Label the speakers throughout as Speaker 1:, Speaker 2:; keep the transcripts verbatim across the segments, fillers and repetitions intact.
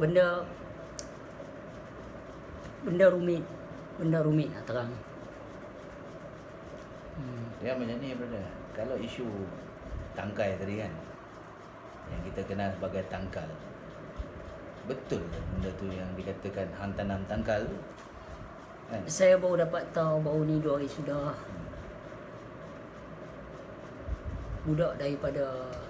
Speaker 1: benda benda rumit, benda rumit nak terang.
Speaker 2: Hmm. Ya macam ni brother. Kalau isu tangkai tadi kan, yang kita kenal sebagai tangkal, betul ke benda tu yang dikatakan hang tanam tangkal tu? Kan?
Speaker 1: Saya baru dapat tahu baru ni dua hari sudah.
Speaker 2: Hmm.
Speaker 1: Budak daripada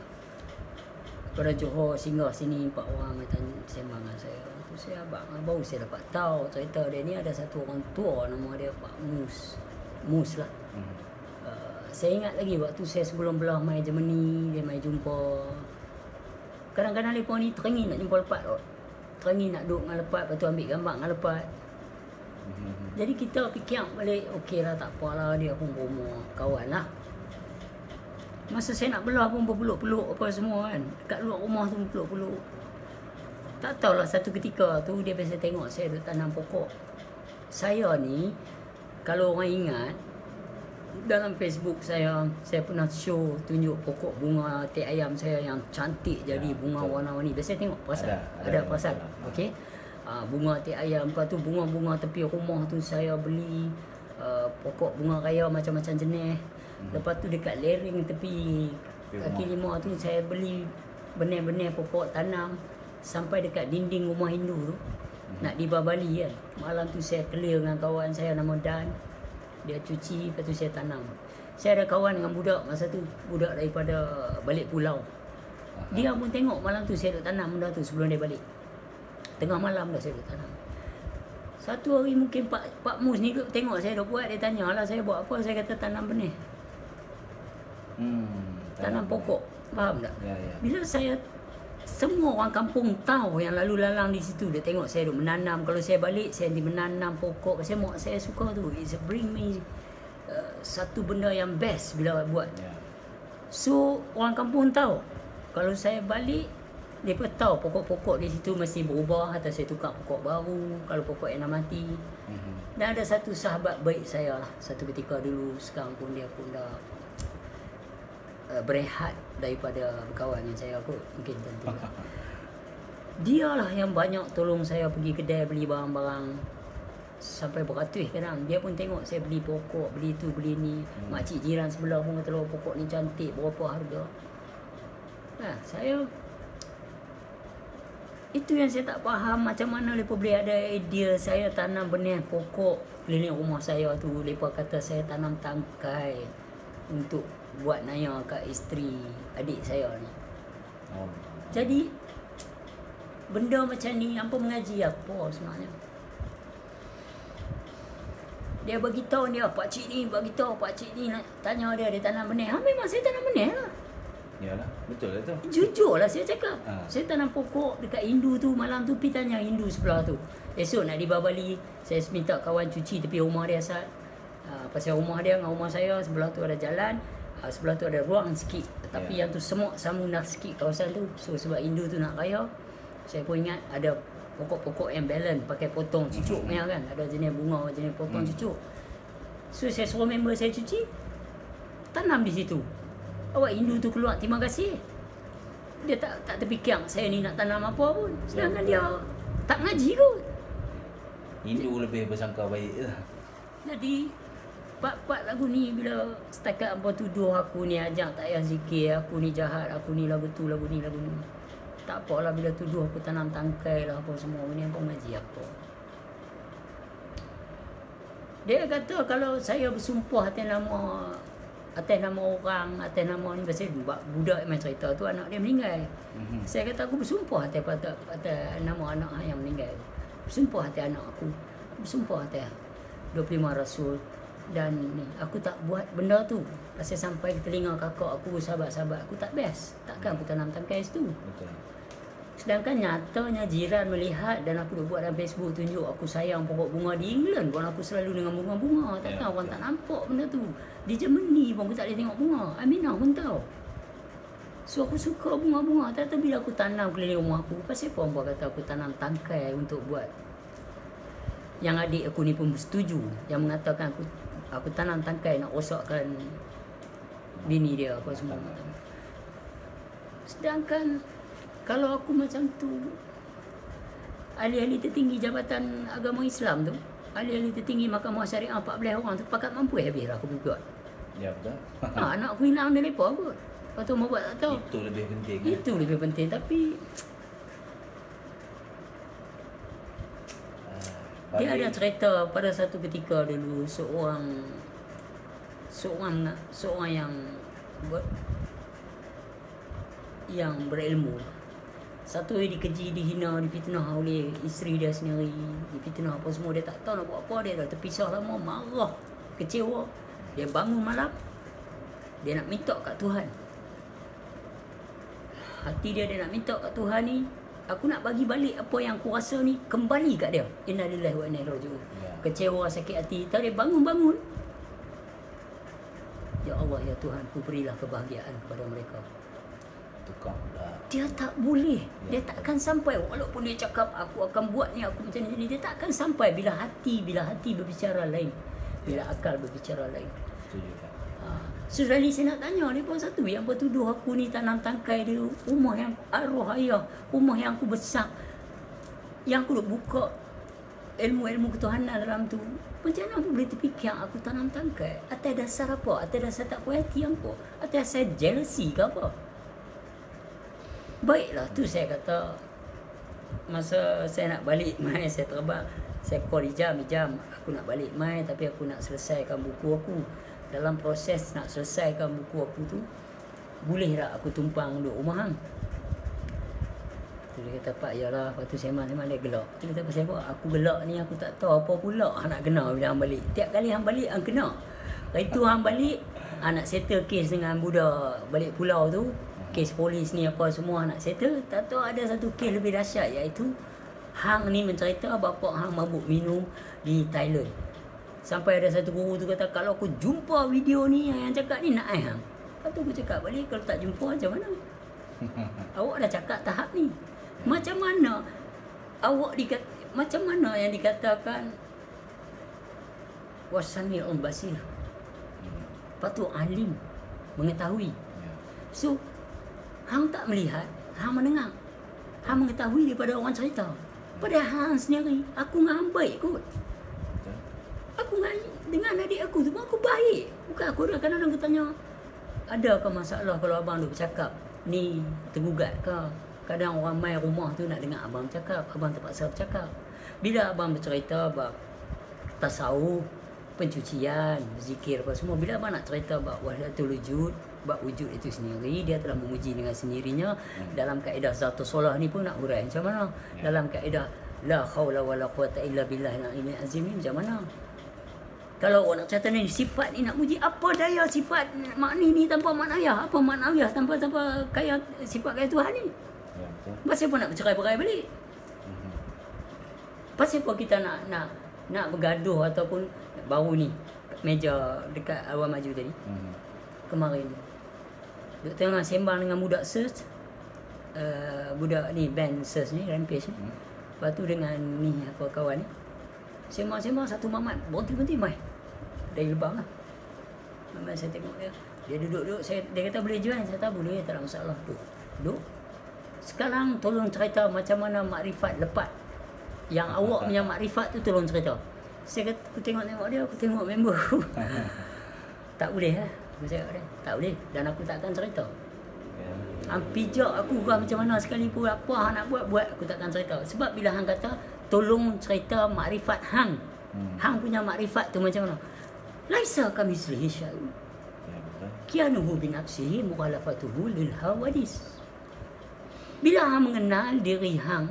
Speaker 1: pada Johor singgah sini, empat orang datang sembang dengan saya. Tu saya abang baru saya dapat tahu cerita dia ni. Ada satu orang tua nama dia Pak Mus. Mus lah.
Speaker 2: Hmm.
Speaker 1: Uh, saya ingat lagi waktu saya sebelum belah mai Germany, dia mai jumpa. Kadang-kadang mereka ni teringin nak jumpa lepat kot. Teringin nak duduk dengan lepat, lepas tu ambil gambar dengan lepat.
Speaker 2: Hmm.
Speaker 1: Jadi kita fikir balik, okey lah tak apalah, dia pun rumah kawan lah. Masa saya nak belah pun berpeluk-peluk apa semua kan. Dekat luar rumah tu berpeluk-peluk. Tak tahulah satu ketika tu dia biasa tengok saya duduk tanam pokok. Saya ni, kalau orang ingat, dalam Facebook saya, saya pernah show tunjuk pokok bunga teh ayam saya yang cantik jadi
Speaker 2: ya,
Speaker 1: bunga
Speaker 2: betul.
Speaker 1: warna-warni. Biasa tengok perasan?
Speaker 2: Ada,
Speaker 1: Ada,
Speaker 2: ada
Speaker 1: perasan?
Speaker 2: betul.
Speaker 1: Okey. Uh, bunga teh ayam, lepas tu bunga-bunga tepi rumah tu saya beli uh, pokok bunga raya macam-macam jenis. Lepas tu dekat lereng tepi kaki lima tu saya beli benih-benih pokok tanam sampai dekat dinding rumah Hindu tu. Hmm. Nak dibabali kan. Malam tu saya clear dengan kawan saya nama Dan. Dia cuci, lepas tu saya tanam. Saya ada kawan dengan budak masa tu, budak daripada balik pulau. Aha. Dia pun tengok malam tu saya duk tanam benda tu sebelum dia balik. Tengah malam dah saya duk tanam. Satu hari mungkin Pak Pak Mus ni duk tengok saya duk buat, dia tanyalah saya buat apa, saya kata tanam benih.
Speaker 2: Hmm,
Speaker 1: tanam pokok, faham tak?
Speaker 2: Ya, ya.
Speaker 1: Bila saya, semua orang kampung tahu yang lalu lalang di situ, dia tengok saya duk menanam. Kalau saya balik, saya nanti menanam pokok. Saya mak saya suka tu. It's bring me uh, satu benda yang best bila buat.
Speaker 2: Ya.
Speaker 1: So orang kampung tahu. Kalau saya balik, mereka tahu pokok-pokok di situ mesti berubah atau saya tukar pokok baru kalau pokok yang dah mati. Mm-hmm. Dan ada satu sahabat baik saya lah, satu ketika dulu, sekarang pun dia pun dah uh, berehat daripada berkawan dengan saya kot, mungkin tentu. Dia lah yang banyak tolong saya pergi kedai beli barang-barang sampai beratus kadang. Dia pun tengok saya beli pokok, beli tu, beli ni. Hmm. Makcik jiran sebelah pun kata, oh, pokok ni cantik, berapa harga. Nah, saya itu yang saya tak faham, macam mana mereka boleh ada idea saya tanam benih pokok keliling rumah saya tu. Mereka kata saya tanam tangkai untuk buat naya kat isteri adik saya ni.
Speaker 2: Oh.
Speaker 1: Jadi benda macam ni apa mengaji apa sebenarnya? Dia bagi tahu dia, pak cik ni bagi tahu, pak cik ni nak tanya dia, dia tanam benih. Ha, memang saya tanam benih lah.
Speaker 2: Yalah, betul lah tu.
Speaker 1: Jujur lah saya cakap.
Speaker 2: Ha.
Speaker 1: Saya tanam pokok dekat Hindu tu, malam tu pergi tanya Hindu sebelah tu. Esok nak dibabali, saya minta kawan cuci tepi rumah dia asal. Uh, pasal rumah dia dengan rumah saya, sebelah tu ada jalan, uh, sebelah tu ada ruang sikit. Tapi yeah. yang tu semua samunah sikit kawasan tu. So sebab Hindu tu nak raya, saya pun ingat ada pokok-pokok yang balance, pakai potong cucuk punya kan. Ada jenis bunga, jenis potong hmm. cucuk. So saya suruh member saya cuci, tanam di situ. Awak Hindu tu keluar, terima kasih. Dia tak tak terfikir saya ni nak tanam apa pun. Sedangkan ya, dia tak ngaji kot.
Speaker 2: Hindu lebih bersangka baik lah.
Speaker 1: Jadi part-part lagu ni bila setakat apa tuduh aku ni ajak tak payah zikir, aku ni jahat, aku ni lagu tu, lagu ni, lagu ni. Tak apalah bila tuduh aku tanam tangkai lah apa semua ni, apa ngaji apa. Dia kata kalau saya bersumpah atas nama atas nama orang, atas nama ni, pasal budak yang cerita tu anak dia meninggal. Mm-hmm. Saya kata aku bersumpah atas, atas, atas nama anak yang meninggal. Bersumpah atas anak aku. Bersumpah atas dua puluh lima Rasul. Dan ni, aku tak buat benda tu. Pasal sampai ke telinga kakak aku, sahabat-sahabat aku tak best. Takkan aku tanam tangkai situ. Betul. Sedangkan nyatanya jiran melihat dan aku dah buat dalam Facebook tunjuk aku sayang pokok bunga di England pun aku selalu dengan bunga-bunga. Takkan yeah, orang yeah. tak nampak benda tu. Di Germany pun aku tak boleh tengok bunga. Aminah pun tahu. So aku suka bunga-bunga. Tapi bila aku tanam keliling rumah aku, pasal apa orang kata aku tanam tangkai untuk buat. Yang adik aku ni pun setuju. Yang mengatakan aku aku tanam tangkai nak rosakkan bini dia apa semua. Sedangkan kalau aku macam tu, ahli-ahli tertinggi Jabatan Agama Islam tu, ahli-ahli tertinggi Mahkamah Syariah empat belas orang tu pakat mampu habis lah aku buat.
Speaker 2: Ya betul.
Speaker 1: Ha, anak aku hilang dari lepas kot. Lepas tu mau buat tak tahu.
Speaker 2: Itu lebih penting.
Speaker 1: Itu kan? lebih penting tapi
Speaker 2: Ah,
Speaker 1: dia ada
Speaker 2: balik-
Speaker 1: cerita pada satu ketika dulu seorang seorang seorang yang ber, yang berilmu. Satu hari dikeji, dihina, difitnah oleh isteri dia sendiri, difitnah apa semua, dia tak tahu nak buat apa, dia dah terpisah lama, marah, kecewa. Dia bangun malam, dia nak minta kat Tuhan. Hati dia dia nak minta kat Tuhan ni, aku nak bagi balik apa yang aku rasa ni, kembali kat dia. Innalillahi wa inna ilaihi raji'un.
Speaker 2: Ya.
Speaker 1: Kecewa, sakit hati. Tadi dia bangun-bangun. Ya Allah, ya Tuhan, ku berilah kebahagiaan kepada mereka.
Speaker 2: Tukar pula.
Speaker 1: Dia tak boleh. Dia
Speaker 2: Ya.
Speaker 1: tak akan sampai. Walaupun dia cakap, aku akan buat ni, aku macam ni. Dia tak akan sampai bila hati, bila hati berbicara lain. Bila akal berbicara lain.
Speaker 2: Setuju kan?
Speaker 1: Ha. Sudah ni saya nak tanya, ni pun satu yang bertuduh aku ni tanam tangkai dia, rumah yang arwah ayah, rumah yang aku besar, yang aku duk buka ilmu-ilmu ketuhanan dalam tu. Macam mana aku boleh terfikir aku tanam tangkai? Atas dasar apa? Atas dasar tak puas hati apa? Atas dasar jealousy ke apa? Baiklah, tu saya kata, masa saya nak balik mai, saya terbang, saya call Ijam, Ijam, aku nak balik mai tapi aku nak selesaikan buku aku. Dalam proses nak selesaikan buku aku tu, boleh tak aku tumpang duduk rumah hang? Tu dia kata, Pak, yalah. Lepas tu sembang memang dia gelak. Tu kata, pasal apa? Aku gelak ni, aku tak tahu apa pula hang nak kena bila hang balik. Tiap kali hang balik, hang kena. Lepas tu hang balik, hang nak settle kes dengan budak balik pulau tu. Kes polis ni apa semua hang nak settle. Tak tahu ada satu kes lebih dahsyat, iaitu hang ni mencerita bapa hang mabuk minum di Thailand. Sampai ada satu guru tu kata, kalau aku jumpa video ni yang cakap ni nak ai hang. Lepas tu aku cakap balik, kalau tak jumpa macam mana? Awak dah cakap tahap ni. Macam mana awak dikat, macam mana yang dikatakan wasami'un basir. Lepas tu alim, mengetahui.
Speaker 2: Ya.
Speaker 1: So hang tak melihat, hang mendengar. Hang mengetahui daripada orang cerita. Padahal hang sendiri, aku dengan hang baik kot.
Speaker 2: Betul.
Speaker 1: Aku dengan, dengan adik aku tu pun aku baik. Bukan aku dah kadang-kadang tanya, adakah masalah kalau abang duk bercakap ni tergugat ke? Kadang orang main rumah tu nak dengar abang bercakap, abang terpaksa bercakap. Bila abang bercerita bab tasawuf, pencucian, zikir apa semua, bila abang nak cerita bab wahdatul wujud, bab wujud itu sendiri, dia telah memuji dengan sendirinya. Hmm. Dalam kaedah Zatul Solah ni pun nak hurai macam mana? Ya. Dalam kaedah la haula wala quwata illa billahil aliyyil azim macam mana? Kalau orang nak cerita ni, sifat ni nak muji, apa daya sifat makni ni tanpa maknawiyah? Apa maknawiyah tanpa tanpa kaya sifat kaya Tuhan ni?
Speaker 2: Ya, betul.
Speaker 1: Pasal apa nak bercerai-berai balik?
Speaker 2: Mhm.
Speaker 1: Pasal apa kita nak nak nak bergaduh ataupun baru ni meja dekat awal maju tadi
Speaker 2: Mhm.
Speaker 1: kemarin. Duk tengah sembang dengan budak search, uh, budak ni band search ni, Rampage ni.
Speaker 2: Hmm.
Speaker 1: Lepas tu dengan ni apa kawan ni. Sembang-sembang satu mamat berhenti-berhenti mai. Dari lebang lah. Mamat saya tengok dia. Dia duduk-duduk, saya dia kata boleh join, saya kata boleh, tak ada masalah. Duduk. Duduk. Sekarang tolong cerita macam mana makrifat lepat. Yang awak punya makrifat tu tolong cerita. Saya kata, aku tengok-tengok dia, aku tengok member aku. Tak boleh lah. Aku cakap dia, tak boleh. Dan aku tak akan cerita.
Speaker 2: Ya.
Speaker 1: Hang pijak aku kah macam mana sekalipun, apa hang nak buat, buat. Aku tak akan cerita. Sebab bila hang kata, tolong cerita makrifat hang.
Speaker 2: Hmm.
Speaker 1: Hang punya makrifat tu macam mana? Laisa kamitslihi syai'un.
Speaker 2: Ya, betul.
Speaker 1: Kianuhu binafsihi mukhalafatuhu lil hawadis. Bila hang mengenal diri hang,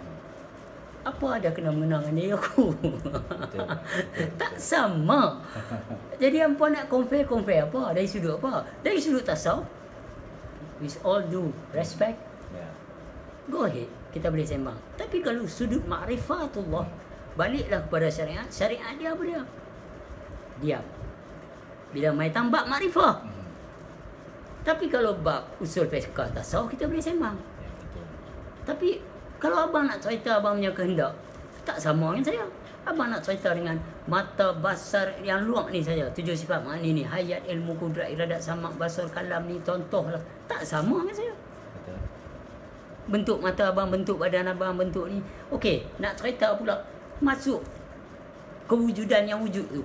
Speaker 1: apa ada kena mengenal dengan diri aku?
Speaker 2: Betul. Betul.
Speaker 1: Tak sama. Jadi hampa nak compare-compare apa? Dari sudut apa? Dari sudut tasawuf. With all due respect,
Speaker 2: Ya.
Speaker 1: go ahead. Kita boleh sembang. Tapi kalau sudut ma'rifatullah, baliklah kepada syariat. Syariat dia apa dia? Diam. Bila mai tambak makrifah.
Speaker 2: Mhm.
Speaker 1: Tapi kalau bab usul fiqh tasawuf, kita boleh sembang.
Speaker 2: Ya, betul.
Speaker 1: Tapi kalau abang nak cerita abang punya kehendak, tak sama dengan saya. Abang nak cerita dengan mata, basar yang luak ni saja. Tujuh sifat makni ni, hayat, ilmu, kudrat, iradat, samak, basar, kalam ni, contohlah. Tak sama dengan saya.
Speaker 2: Betul.
Speaker 1: bentuk mata abang, bentuk badan abang, bentuk ni. Okey, nak cerita pula masuk kewujudan yang wujud tu.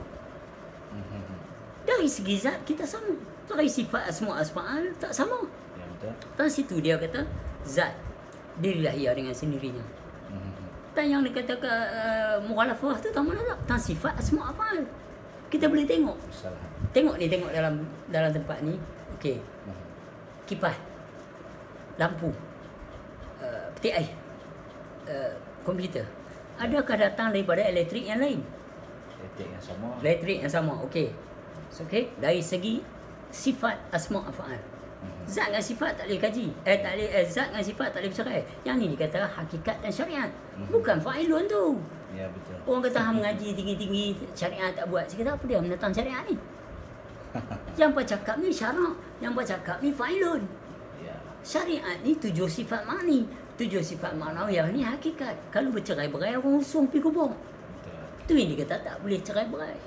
Speaker 1: Dari segi zat kita sama. Dari sifat asma' asma'al tak sama.
Speaker 2: Ya, betul.
Speaker 1: Dan situ dia kata zat dirilah ia dengan sendirinya. Dan yang dikatakan uh, mukhalafah tu tak mana tak. Dan sifat asma' af'al. Kita boleh tengok.
Speaker 2: Salah.
Speaker 1: Tengok ni, tengok dalam dalam tempat ni. Okey. Kipas. Lampu. Uh, petik air. Uh, komputer. Adakah datang daripada elektrik yang lain?
Speaker 2: Elektrik yang sama.
Speaker 1: Elektrik yang sama. Okey. Okey, dari segi sifat asma' af'al. Zat dengan sifat tak boleh kaji. Eh tak boleh eh, zat dengan sifat tak boleh bercerai. Yang ni dikata hakikat dan syariat. Bukan fa'ilun tu.
Speaker 2: Ya, betul.
Speaker 1: Orang kata hang mengaji tinggi-tinggi syariat tak buat. Saya kata apa dia menentang syariat ni? Yang bercakap ni syarak, yang bercakap ni fa'ilun.
Speaker 2: Ya.
Speaker 1: Syariat ni tujuh sifat makni. Tujuh sifat maknawiyah ni hakikat. Kalau bercerai-berai orang usung pergi kubur.
Speaker 2: Betul.
Speaker 1: Tu yang dikata tak boleh cerai-berai.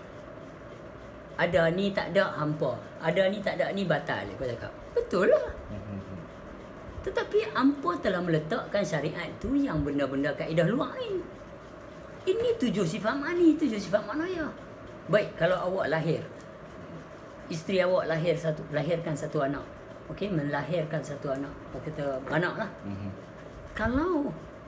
Speaker 1: Ada ni tak ada hampa. Ada ni tak ada ni batal. Aku cakap. Betul lah. Tetapi hampa telah meletakkan syariat tu yang benda-benda kaedah luar ni. Ini tujuh sifat makni, tujuh sifat maknawiyah. Baik, kalau awak lahir. Isteri awak lahir satu, lahirkan satu anak. Okey, melahirkan satu anak. Kita beranak lah. Kalau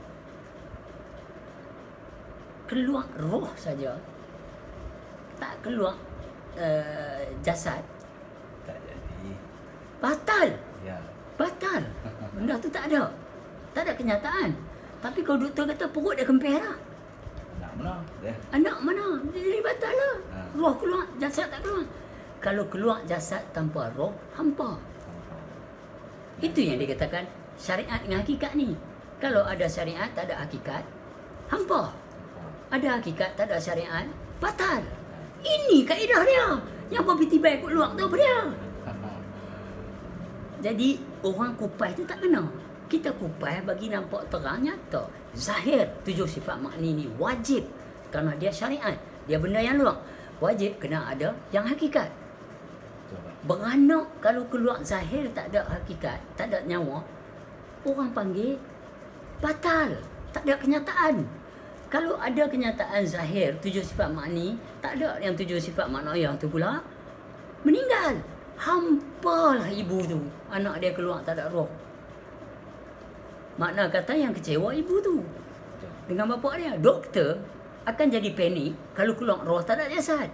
Speaker 1: keluar roh saja, tak keluar uh, jasad,
Speaker 2: Tak jadi.
Speaker 1: batal.
Speaker 2: Ya.
Speaker 1: Batal. Benda tu tak ada. Tak ada kenyataan. Tapi kalau doktor kata perut dia kempih lah.
Speaker 2: Anak mana? Ya.
Speaker 1: Anak mana? Jadi batal lah.
Speaker 2: Ha.
Speaker 1: Roh keluar, jasad tak keluar. Kalau keluar jasad tanpa roh, hampa. Itu yang dikatakan syariat dengan hakikat ni. Kalau ada syariat, tak ada hakikat, hampa. Ada hakikat, tak ada syariat, batal. Ini kaedah dia. Yang berpitibai ikut luar tu apa dia? Jadi, orang kupas tu tak kena. Kita kupas bagi nampak terang nyata. Zahir tujuh sifat makni ni wajib. Kerana dia syariat. Dia benda yang luar. Wajib kena ada yang hakikat. Beranak kalau keluar zahir tak ada hakikat, tak ada nyawa, orang panggil batal. Tak ada kenyataan. Kalau ada kenyataan zahir, tujuh sifat makni, tak ada yang tujuh sifat maknawiyah tu pula, meninggal. Hampalah ibu tu. Anak dia keluar tak ada roh. Makna kata yang kecewa ibu tu dengan bapa dia. Doktor akan jadi panik kalau keluar roh tak ada jasad.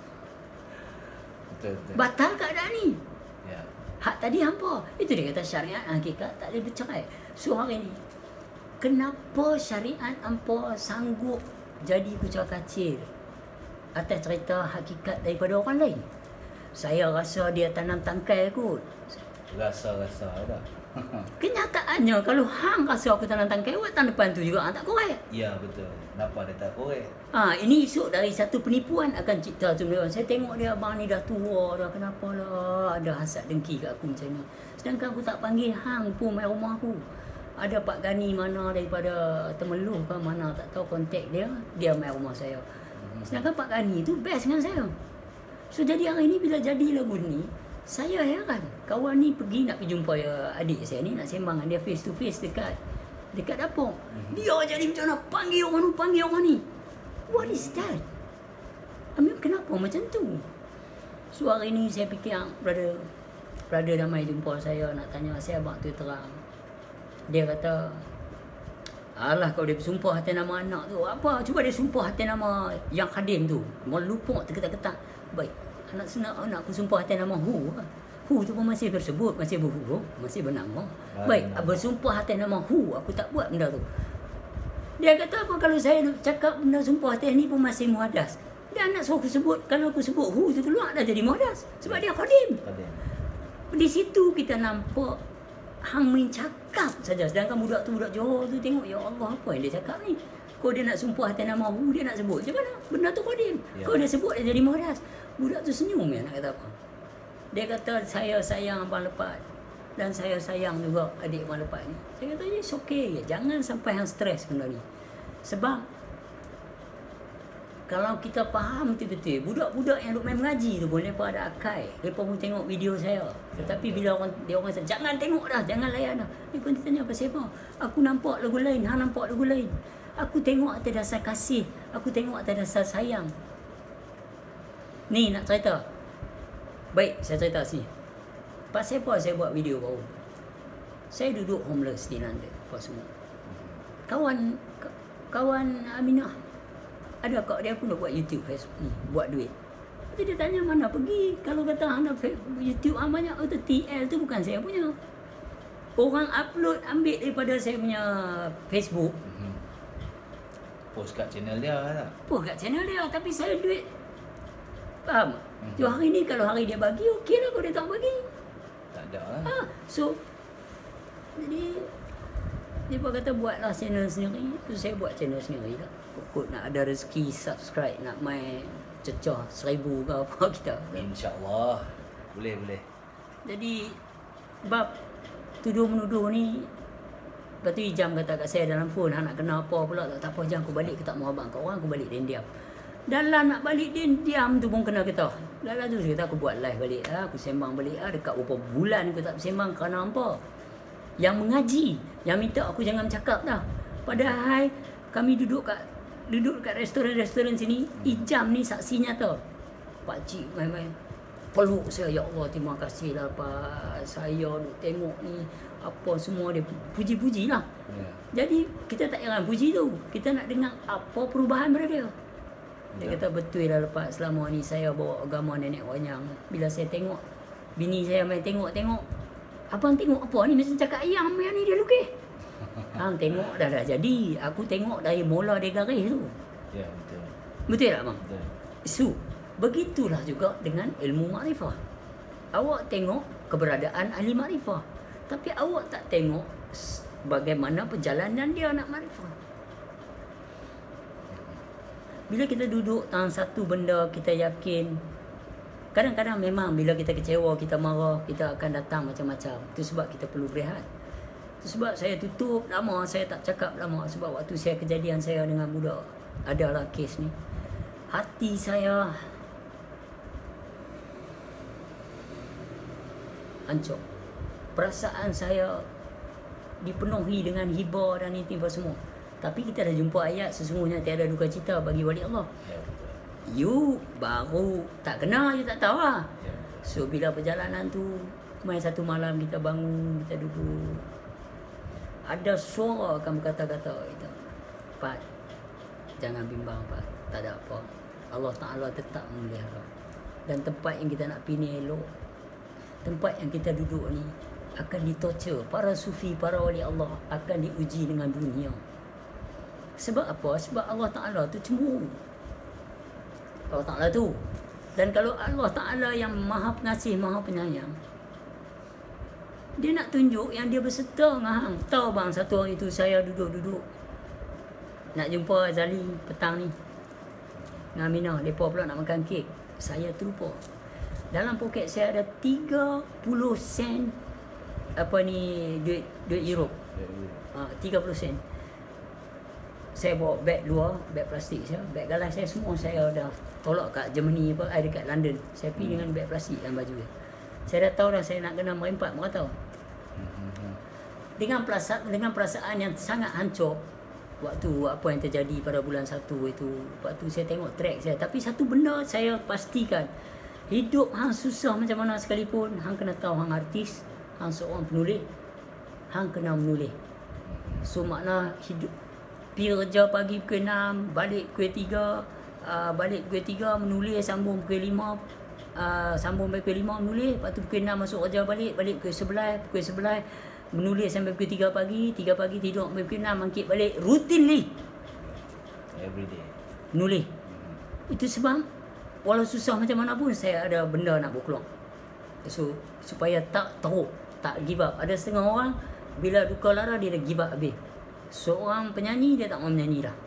Speaker 2: Betul, betul.
Speaker 1: Batal keadaan ni.
Speaker 2: Ya.
Speaker 1: Hak tadi hampa. Itu dia kata syariat hakikat tak boleh bercerai. So hari ni, kenapa syariat hampa sanggup jadi kucak kacir atas cerita hakikat daripada orang lain? Saya rasa dia tanam tangkai kot.
Speaker 2: Rasa-rasa dah.
Speaker 1: Kenyataannya kalau hang rasa aku tanam tangkai, awak tahun depan tu juga hang tak korek.
Speaker 2: Ya, betul. Kenapa dia tak korek?
Speaker 1: Ha, ini esok dari satu penipuan akan cipta tu. Saya tengok dia abang ni dah tua dah. Kenapa lah ada hasad dengki kat aku macam ni. Sedangkan aku tak panggil hang pun main rumah aku. Ada Pak Gani mana daripada Temeluh ke mana tak tahu kontak dia. Dia main rumah saya. Sedangkan Pak Gani tu best dengan saya. So jadi hari ni bila jadi lagu ni, saya heran. Kawan ni pergi nak pergi jumpa ya, adik saya ni, nak sembang dengan dia face to face dekat dekat dapur. Dia jadi macam mana? Panggil orang tu, panggil orang ni. What is that? I mean, kenapa macam tu? So hari ni saya fikir, brother, brother Damai jumpa saya nak tanya saya abang tu terang. Dia kata, alah kau dia bersumpah atas nama anak tu. Apa? Cuba dia sumpah atas nama yang khadim tu. Melupuk terketak-ketak. Baik, anak senang anak aku sumpah atas nama Hu. Hu tu pun masih bersebut, masih berhuruf, masih bernama. Baik, bersumpah atas nama Hu, aku tak buat benda tu. Dia kata apa kalau saya cakap benda sumpah atas ni pun masih muhadas. Dia nak suruh aku sebut, kalau aku sebut Hu tu keluar dah jadi muhadas. Sebab dia khadim. Di situ kita nampak hang main cakap saja. Sedangkan budak tu, budak Johor tu tengok, ya Allah apa yang dia cakap ni. Kau dia nak sumpah atas nama Hu, dia nak sebut. Macam mana? Benda tu khadim. Ya. Kau dia sebut dia jadi muhadas. Budak tu senyum ya nak kata apa. Dia kata saya sayang abang Lepat. Dan saya sayang juga adik abang Lepat ni. Saya kata yes okay. Jangan sampai hang stres benda ni. Sebab kalau kita faham betul-betul, budak-budak yang duk main mengaji tu pun mereka ada akal. Mereka pun tengok video saya. Tetapi bila orang dia orang kata, jangan tengok dah, jangan layan dah. Dia pun tanya pasal apa? Aku nampak lagu lain, hang nampak lagu lain. Aku tengok atas dasar kasih, aku tengok atas dasar sayang. Ni nak cerita. Baik, saya cerita sini. Pasal apa saya buat video baru? Saya duduk homeless di London, apa semua. Kawan kawan Aminah ada kat dia pun nak buat YouTube, Facebook ni, buat duit. Jadi dia tanya mana pergi. Kalau kata hang nak YouTube hang banyak, oh tu T L tu bukan saya punya. Orang upload ambil daripada saya punya Facebook.
Speaker 2: Mm-hmm. Post kat channel dia tak?
Speaker 1: Post kat channel dia, tapi saya duit. Faham?
Speaker 2: Mm-hmm.
Speaker 1: So hari ni kalau hari dia bagi, okey lah. Kalau dia tak bagi,
Speaker 2: tak ada lah.
Speaker 1: Ha, so jadi dia pun kata buatlah channel sendiri. Tu saya buat channel sendiri lah. Kut nak ada rezeki subscribe, nak main cecah seribu ke apa kita.
Speaker 2: InsyaAllah. Boleh, boleh.
Speaker 1: Jadi bab tuduh-menuduh ni, lepas tu Ijam kata kat saya dalam phone, hang nak kena apa pula, tak, tak apa Jam, aku balik ke tak mau abang kat orang, aku balik dia diam. Dalam nak balik dia diam tu pun kena kita. Dalam tu saya kata aku buat live balik lah, aku sembang balik lah, dekat beberapa bulan aku tak sembang kerana apa? Yang mengaji, yang minta aku jangan cakap dah. Padahal kami duduk kat duduk kat restoran-restoran sini, Ijam ni saksi nyata. Pak cik main-main peluk saya, ya Allah terima kasih lah Pak, saya duk tengok ni apa semua dia puji-puji lah. Yeah. Jadi kita tak heran puji tu, kita nak dengar apa perubahan pada dia. Dia yeah. kata betul lah lepas selama ni saya bawa agama nenek moyang. Bila saya tengok bini saya main tengok-tengok, abang tengok apa ni, mesti cakap ayam yang ni dia lukis. Hang tengok dah dah jadi. Aku tengok dari mula dia garis tu.
Speaker 2: Ya, betul.
Speaker 1: Betul tak bang?
Speaker 2: Betul.
Speaker 1: So, begitulah juga dengan ilmu makrifah. Awak tengok keberadaan ahli makrifah, tapi awak tak tengok bagaimana perjalanan dia nak makrifah. Bila kita duduk dalam satu benda, kita yakin. Kadang-kadang memang bila kita kecewa, kita marah, kita akan datang macam-macam. Itu sebab kita perlu berehat. Itu sebab saya tutup lama, saya tak cakap lama. Sebab waktu saya kejadian saya dengan budak, adalah kes ni. Hati saya hancur. Perasaan saya dipenuhi dengan hibah dan itu semua. Tapi kita dah jumpa ayat sesungguhnya tiada duka cita bagi wali Allah.
Speaker 2: Ya, betul.
Speaker 1: You baru tak kenal, you tak tahu lah.
Speaker 2: Ya.
Speaker 1: So bila perjalanan tu, main satu malam kita bangun, kita duduk, ada suara kamu kata-kata itu, Pat, jangan bimbang Pat, tak ada apa. Allah Ta'ala tetap memelihara. Dan tempat yang kita nak pilih elok, tempat yang kita duduk ni akan ditorture. Para sufi, para wali Allah akan diuji dengan dunia. Sebab apa? Sebab Allah Ta'ala tu cemburu. Allah Ta'ala tu. Dan kalau Allah Ta'ala yang maha pengasih, maha penyayang, dia nak tunjuk yang dia berserta dengan hang. Tahu bang, satu hari tu saya duduk-duduk nak jumpa Azali petang ni dengan Aminah. Mereka pula nak makan kek. Saya terlupa. Dalam poket saya ada tiga puluh sen apa ni, duit duit Europe. Ha, tiga puluh sen. Saya bawa beg luar, beg plastik saya, beg galas saya semua saya dah tolak kat Germany apa, I dekat London. Saya pergi hmm. dengan beg plastik dan baju dia. Saya dah tahu dah saya nak kena merempat merata. Dengan perasaan dengan perasaan yang sangat hancur waktu apa yang terjadi pada bulan satu itu. Waktu saya tengok track saya, tapi satu benda saya pastikan, hidup hang susah macam mana sekalipun, hang kena tahu hang artis, hang seorang penulis, hang kena menulis. So makna hidup pergi kerja pagi pukul enam, balik pukul tiga, uh, balik pukul tiga menulis, sambung pukul lima, uh, sambung pukul lima menulis, lepas tu pukul enam masuk kerja balik, balik pukul sebelas, pukul sebelas menulis sampai pukul tiga pagi, tiga pagi tidur sampai pukul enam, bangkit balik, routinely
Speaker 2: every day
Speaker 1: menulis. Hmm. Itu sebab walau susah macam mana pun saya ada benda nak bawa keluar. So supaya tak teruk, tak give up. Ada setengah orang bila duka lara dia dah give up habis. Seorang penyanyi dia tak mau menyanyi dah.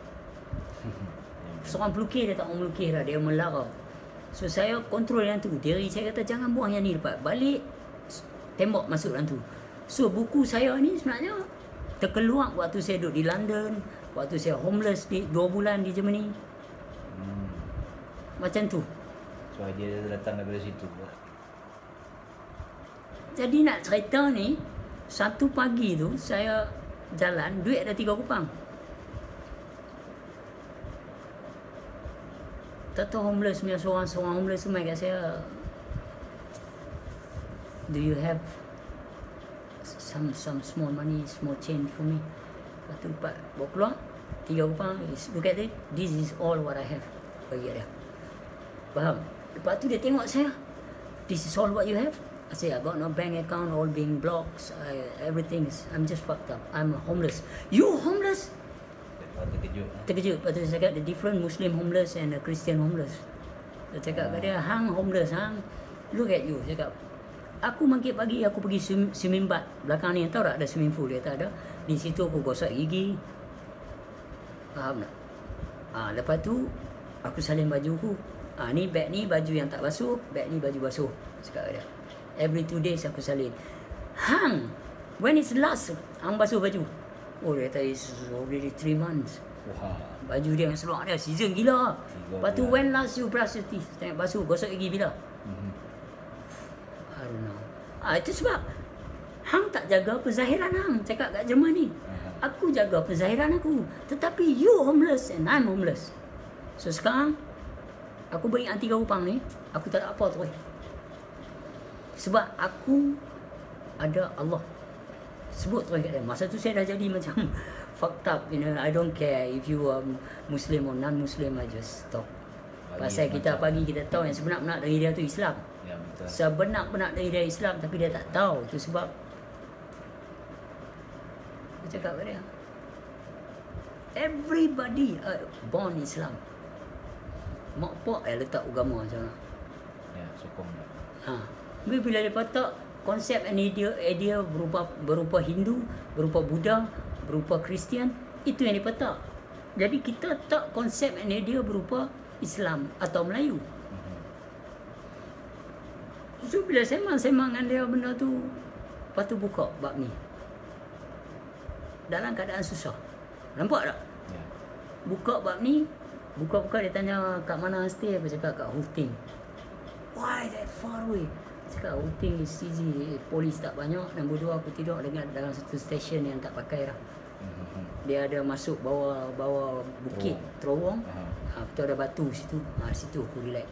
Speaker 1: Seorang pelukis dia tak mau melukis dah, dia melara. So saya kontrol yang tu. Diri saya kata jangan buang yang ni lepas. Balik tembak masuk dalam tu. So buku saya ni sebenarnya terkeluar waktu saya duduk di London, waktu saya homeless di dua bulan di Germany.
Speaker 2: Hmm.
Speaker 1: Macam tu.
Speaker 2: So idea dia datang daripada situ lah.
Speaker 1: Jadi nak cerita ni, satu pagi tu saya jalan, duit ada tiga kupang. Tak tahu homeless punya seorang-seorang homeless tu mai kat saya, do you have some some small money, small change for me? Lepas tu lepas bawa keluar tiga kupang, look at it, this is all what I have. Bagi dia. Faham? Lepas tu dia tengok saya, this is all what you have? I say, I got no bank account, all being blocks, I, everything is, I'm just fucked up. I'm homeless. You homeless?
Speaker 2: Lepas terkejut.
Speaker 1: Terkejut. Lepas tu saya cakap, the different Muslim homeless and a Christian homeless. Saya cakap kat dia, hang homeless, hang, look at you. Saya cakap, aku mangkit pagi, aku pergi swim, swimming bath. Belakang ni, tahu tak ada swimming pool? Dia tak ada. Di situ aku gosok gigi. Faham tak? Ha, lepas tu, aku salin baju aku. Ha, ni bag ni baju yang tak basuh, bag ni baju basuh. Cakap kat dia. Every two days aku salin. Hang, when is last hang basuh baju? Oh, dia kata it's already three months.
Speaker 2: Wah.
Speaker 1: Baju dia yang seluar dia season gila. Lepas tu when last you brush your teeth? Tengok basuh, gosok gigi bila?
Speaker 2: Mm-hmm.
Speaker 1: I don't know. Ah, itu sebab hang tak jaga penzahiran hang. Cakap kat Jerman ni.
Speaker 2: Uh-huh.
Speaker 1: Aku jaga penzahiran aku. Tetapi you homeless and I'm homeless. So sekarang aku beringat tiga kupang ni, aku tak ada apa tu. Sebab aku ada Allah. Sebut terus kat dia. Masa tu saya dah jadi macam fucked up, you know. I don't care if you are Muslim or non-Muslim, I just stop.
Speaker 2: Bagi
Speaker 1: Pasal kita
Speaker 2: macam-
Speaker 1: pagi kita tahu yang sebenar-benar dari dia tu Islam.
Speaker 2: Ya, betul.
Speaker 1: Sebenar-benar dari dia Islam, tapi dia tak tahu. Itu sebab saya cakap kat dia, everybody are born Islam. Mak pak eh letak agama macam mana.
Speaker 2: Ya, sokong dah.
Speaker 1: Ha. Tapi bila dia letak konsep and idea, idea berupa berupa Hindu, berupa Buddha, berupa Kristian, itu yang dipetak. Jadi kita tak konsep and idea berupa Islam atau Melayu. So bila sembang-sembang dengan dia benda tu, lepas tu buka bab ni. Dalam keadaan susah. Nampak tak?
Speaker 2: Ya.
Speaker 1: Buka bab ni, buka-buka dia tanya kat mana stay, aku cakap kat Hufting. Why that far away? Cakap Hufting is easy, polis tak banyak. Nombor dua, aku tidur dengan dalam satu stesen yang tak pakai lah.
Speaker 2: Mm-hmm.
Speaker 1: Dia ada masuk bawah bawah bukit, terowong.
Speaker 2: Aha.
Speaker 1: Ha, betul ada batu situ. Ha, situ aku relax.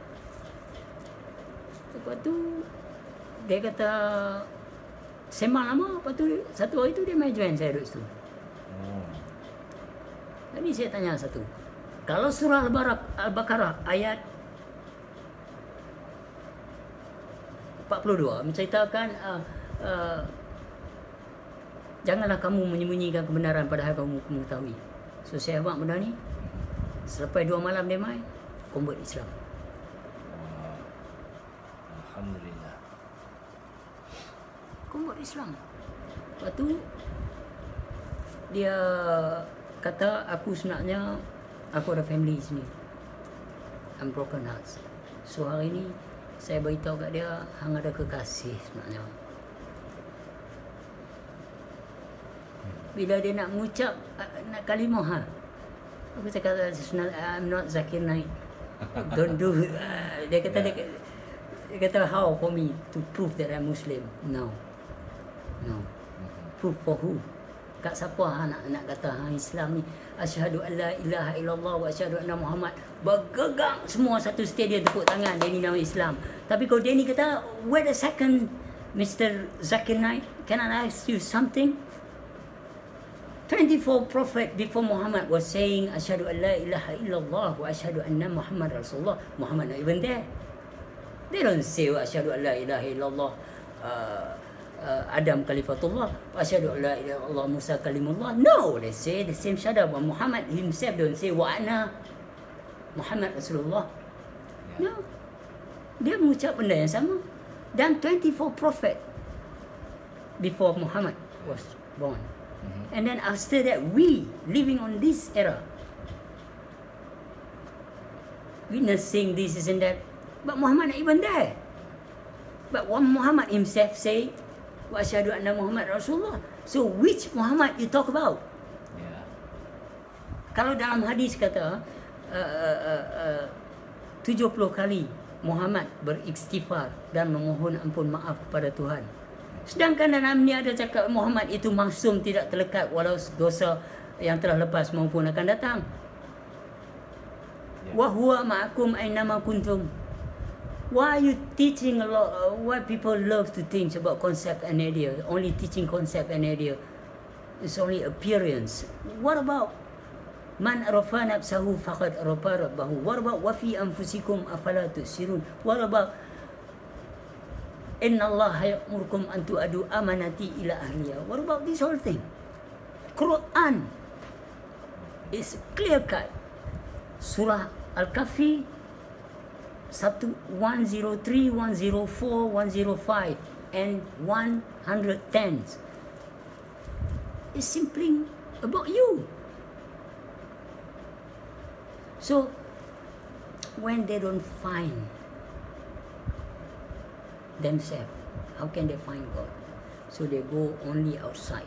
Speaker 1: Lepas tu dia kata sembang lama. Lepas tu satu hari tu dia main join saya duduk situ.
Speaker 2: Oh.
Speaker 1: Jadi saya tanya satu. Kalau surah Al-Baqarah ayat empat puluh dua menceritakan uh, uh, janganlah kamu menyembunyikan kebenaran padahal kamu mengetahui. So saya buat benda ni. Selepas dua malam dia main, convert Islam.
Speaker 2: Wah. Alhamdulillah.
Speaker 1: Convert Islam. Lepas tu dia kata aku sebenarnya aku ada family sini. I'm broken hearts. So hari ni saya beritahu kat dia hang ada kekasih sebenarnya. Bila dia nak mengucap nak kalimah ha. Aku cakap I'm not Zakir Naik. Don't do uh, dia kata yeah. dia, dia kata how for me to prove that I'm Muslim. No. No. Proof for who? Kat siapa ha nak nak kata ha Islam ni asyhadu an la ilaha illallah wa asyhadu anna Muhammad, bergegang semua satu stadium tepuk tangan dia ni nama Islam. Tapi kalau dia ni kata wait a second Mister Zakir Naik, can I ask you something? twenty-four prophet before Muhammad was saying asyhadu an la ilaha illallah wa asyhadu anna Muhammad Rasulullah. Muhammad not even there. They don't say asyhadu an la ilaha illallah uh, uh, Adam Khalifatullah wa asyhadu an la ilaha illallah Musa kalimullah. No, they say the same shadow. But Muhammad himself don't say wa ana Muhammad Rasulullah. No. Dia mengucap benda yang sama. Dan twenty-four prophet before Muhammad was born. Mm-hmm. And then after that, we living on this era, witnessing this, is and that. But Muhammad not even there. But when Muhammad himself say, wa asyhadu anna Muhammad Rasulullah. So which Muhammad you talk about?
Speaker 2: Ya.
Speaker 1: Kalau dalam hadis kata, uh, uh, uh, tujuh puluh kali Muhammad beristighfar dan memohon ampun maaf kepada Tuhan. Sedangkan dalam ni ada cakap Muhammad itu maksum, tidak terlekat walau dosa yang telah lepas maupun akan datang. Wa huwa ma'akum aynama kuntum. Why are you teaching a lot? Uh, why people love to think about concept and idea? Only teaching concept and idea. It's only appearance. What about man arafa nafsahu faqad arafa rabbahu? What about wa fi anfusikum afala tusirun? What about inna Allah ya'murukum an tu'adu amanati ila ahliha? What about this whole thing? Quran is clear cut. Surah Al-Kahfi one oh three, one oh four, one oh five and one hundred ten. It's simply about you. So when they don't find themselves, how can they find God? So they go only outside.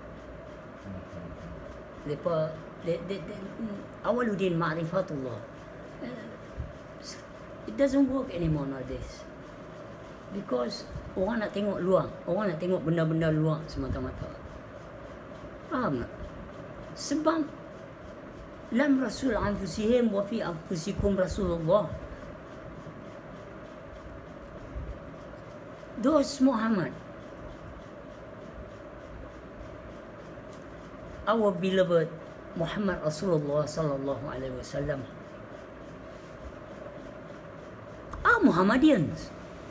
Speaker 1: Lepas they, they, they, awaludin ma'rifatullah. Uh, it doesn't work anymore nowadays. Because orang nak tengok luar, orang nak tengok benda-benda luar semata-mata. Faham tak? Sebab lam rasul anfusihim wa fi anfusikum Rasulullah. Those Muhammad, our beloved Muhammad Rasulullah sallallahu alaihi wasallam, are Muhammadians.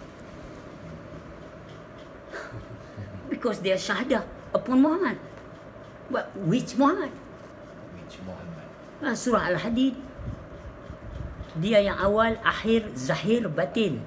Speaker 1: Because they are shahadah upon Muhammad. But which Muhammad?
Speaker 2: Which Muhammad?
Speaker 1: Ah, Surah Al-Hadid. Dia yang awal, akhir, zahir, batin.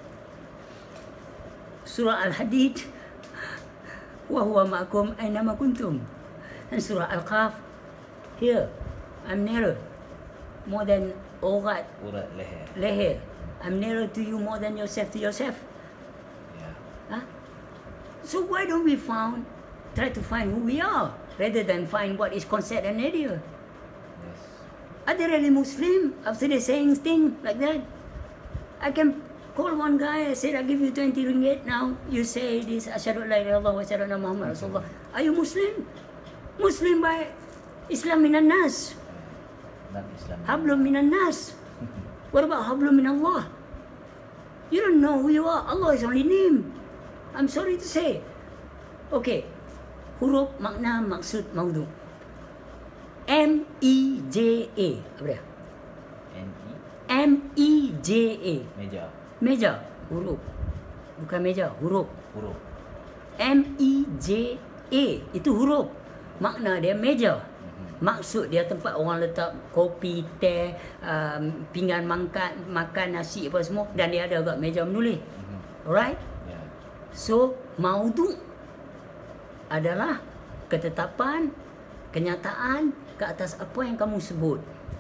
Speaker 1: Surah Al-Hadid. Wa huwa ma'akum aynama kuntum. And Surah Al-Qaf. Here, I'm nearer. More than urat.
Speaker 2: Urat leher.
Speaker 1: Leher. I'm nearer to you more than yourself to yourself.
Speaker 2: Yeah.
Speaker 1: Huh? So why don't we found, try to find who we are rather than find what is concept and idea?
Speaker 2: Yes.
Speaker 1: Are they really Muslim after they saying things like that? I can call one guy, I said, I give you twenty ringgit now. You say this, asyhadu an la ilaha illallah wa asyhadu anna Muhammad Rasulullah. Are you Muslim? Muslim by Islam minan nas.
Speaker 2: Not Islam.
Speaker 1: Hablum minan nas. What about hablum min Allah? You don't know who you are. Allah is only name. I'm sorry to say. Okay. Huruf, makna, maksud, maudu. M E J A. Apa dia?
Speaker 2: N E.
Speaker 1: M E J A.
Speaker 2: Meja.
Speaker 1: Meja. Huruf. Bukan meja. Huruf.
Speaker 2: Huruf.
Speaker 1: M E J A. Itu huruf. Makna dia meja. Maksud dia tempat orang letak kopi, teh, um, pinggan makan, makan nasi apa semua. Dan dia ada agak meja menulis. Alright?
Speaker 2: Yeah.
Speaker 1: So, maudu adalah ketetapan, kenyataan ke atas apa yang kamu sebut.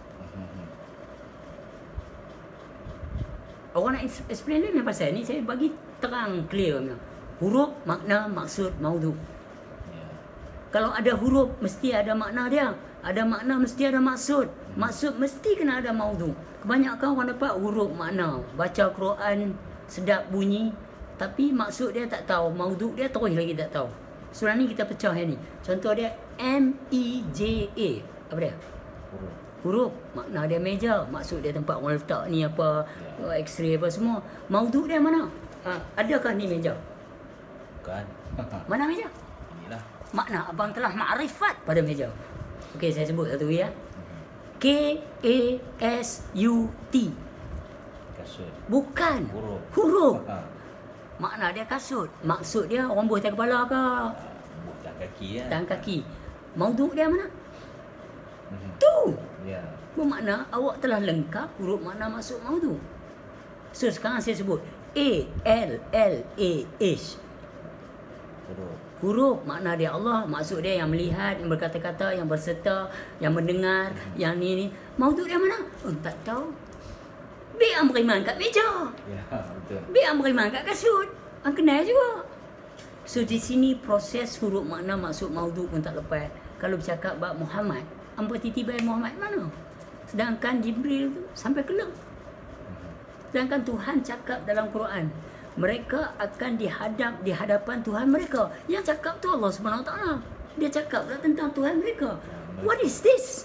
Speaker 1: Orang nak explain ni pasal ni, saya bagi terang, clear. Huruf, makna, maksud, maudu.
Speaker 2: Yeah.
Speaker 1: Kalau ada huruf, mesti ada makna dia. Ada makna, mesti ada maksud. Maksud, mesti kena ada maudu. Kebanyakan orang dapat huruf makna. Baca Quran, sedap bunyi. Tapi maksud dia tak tahu. Maudu dia terus lagi tak tahu. Surah ni kita pecah yang ni. Contoh dia M E J A. Apa dia?
Speaker 2: Huruf.
Speaker 1: Huruf. Makna dia meja. Maksud dia tempat orang letak ni apa. Yeah. X-ray apa semua. Maudu dia mana? Ha, adakah ni meja?
Speaker 2: Bukan.
Speaker 1: Mana meja?
Speaker 2: Inilah.
Speaker 1: Makna abang telah ma'rifat pada meja. Okey, saya sebut satu ya. K A S U T.
Speaker 2: Kasut.
Speaker 1: Bukan.
Speaker 2: Huruf.
Speaker 1: Huruf.
Speaker 2: Ha.
Speaker 1: Makna dia kasut. Maksud dia orang buah atas kepala ke?
Speaker 2: Buh tangan kaki ya.
Speaker 1: Tangan kaki. Maudu dia mana?
Speaker 2: Mhm.
Speaker 1: Tu.
Speaker 2: Ya.
Speaker 1: Bermakna awak telah lengkap huruf makna maksud maudu. So sekarang saya sebut A L L A H.
Speaker 2: Huruf.
Speaker 1: Huruf makna dia Allah, maksud dia yang melihat, yang berkata-kata, yang berserta, yang mendengar, hmm. yang ni ni. Maudu dia mana? Oh, tak tahu. Biar beriman kat meja.
Speaker 2: Ya, betul.
Speaker 1: Biar beriman kat kasut. Ang kenal juga. So di sini proses huruf makna maksud maudu pun tak lepas. Kalau bercakap bab Muhammad, ampa titibai Muhammad mana? Sedangkan Jibril tu sampai kelak. Sedangkan Tuhan cakap dalam Quran, mereka akan dihadap di hadapan Tuhan mereka. Yang cakap tu Allah Subhanahu Wa Taala. Dia cakap pula tentang Tuhan mereka. What is this?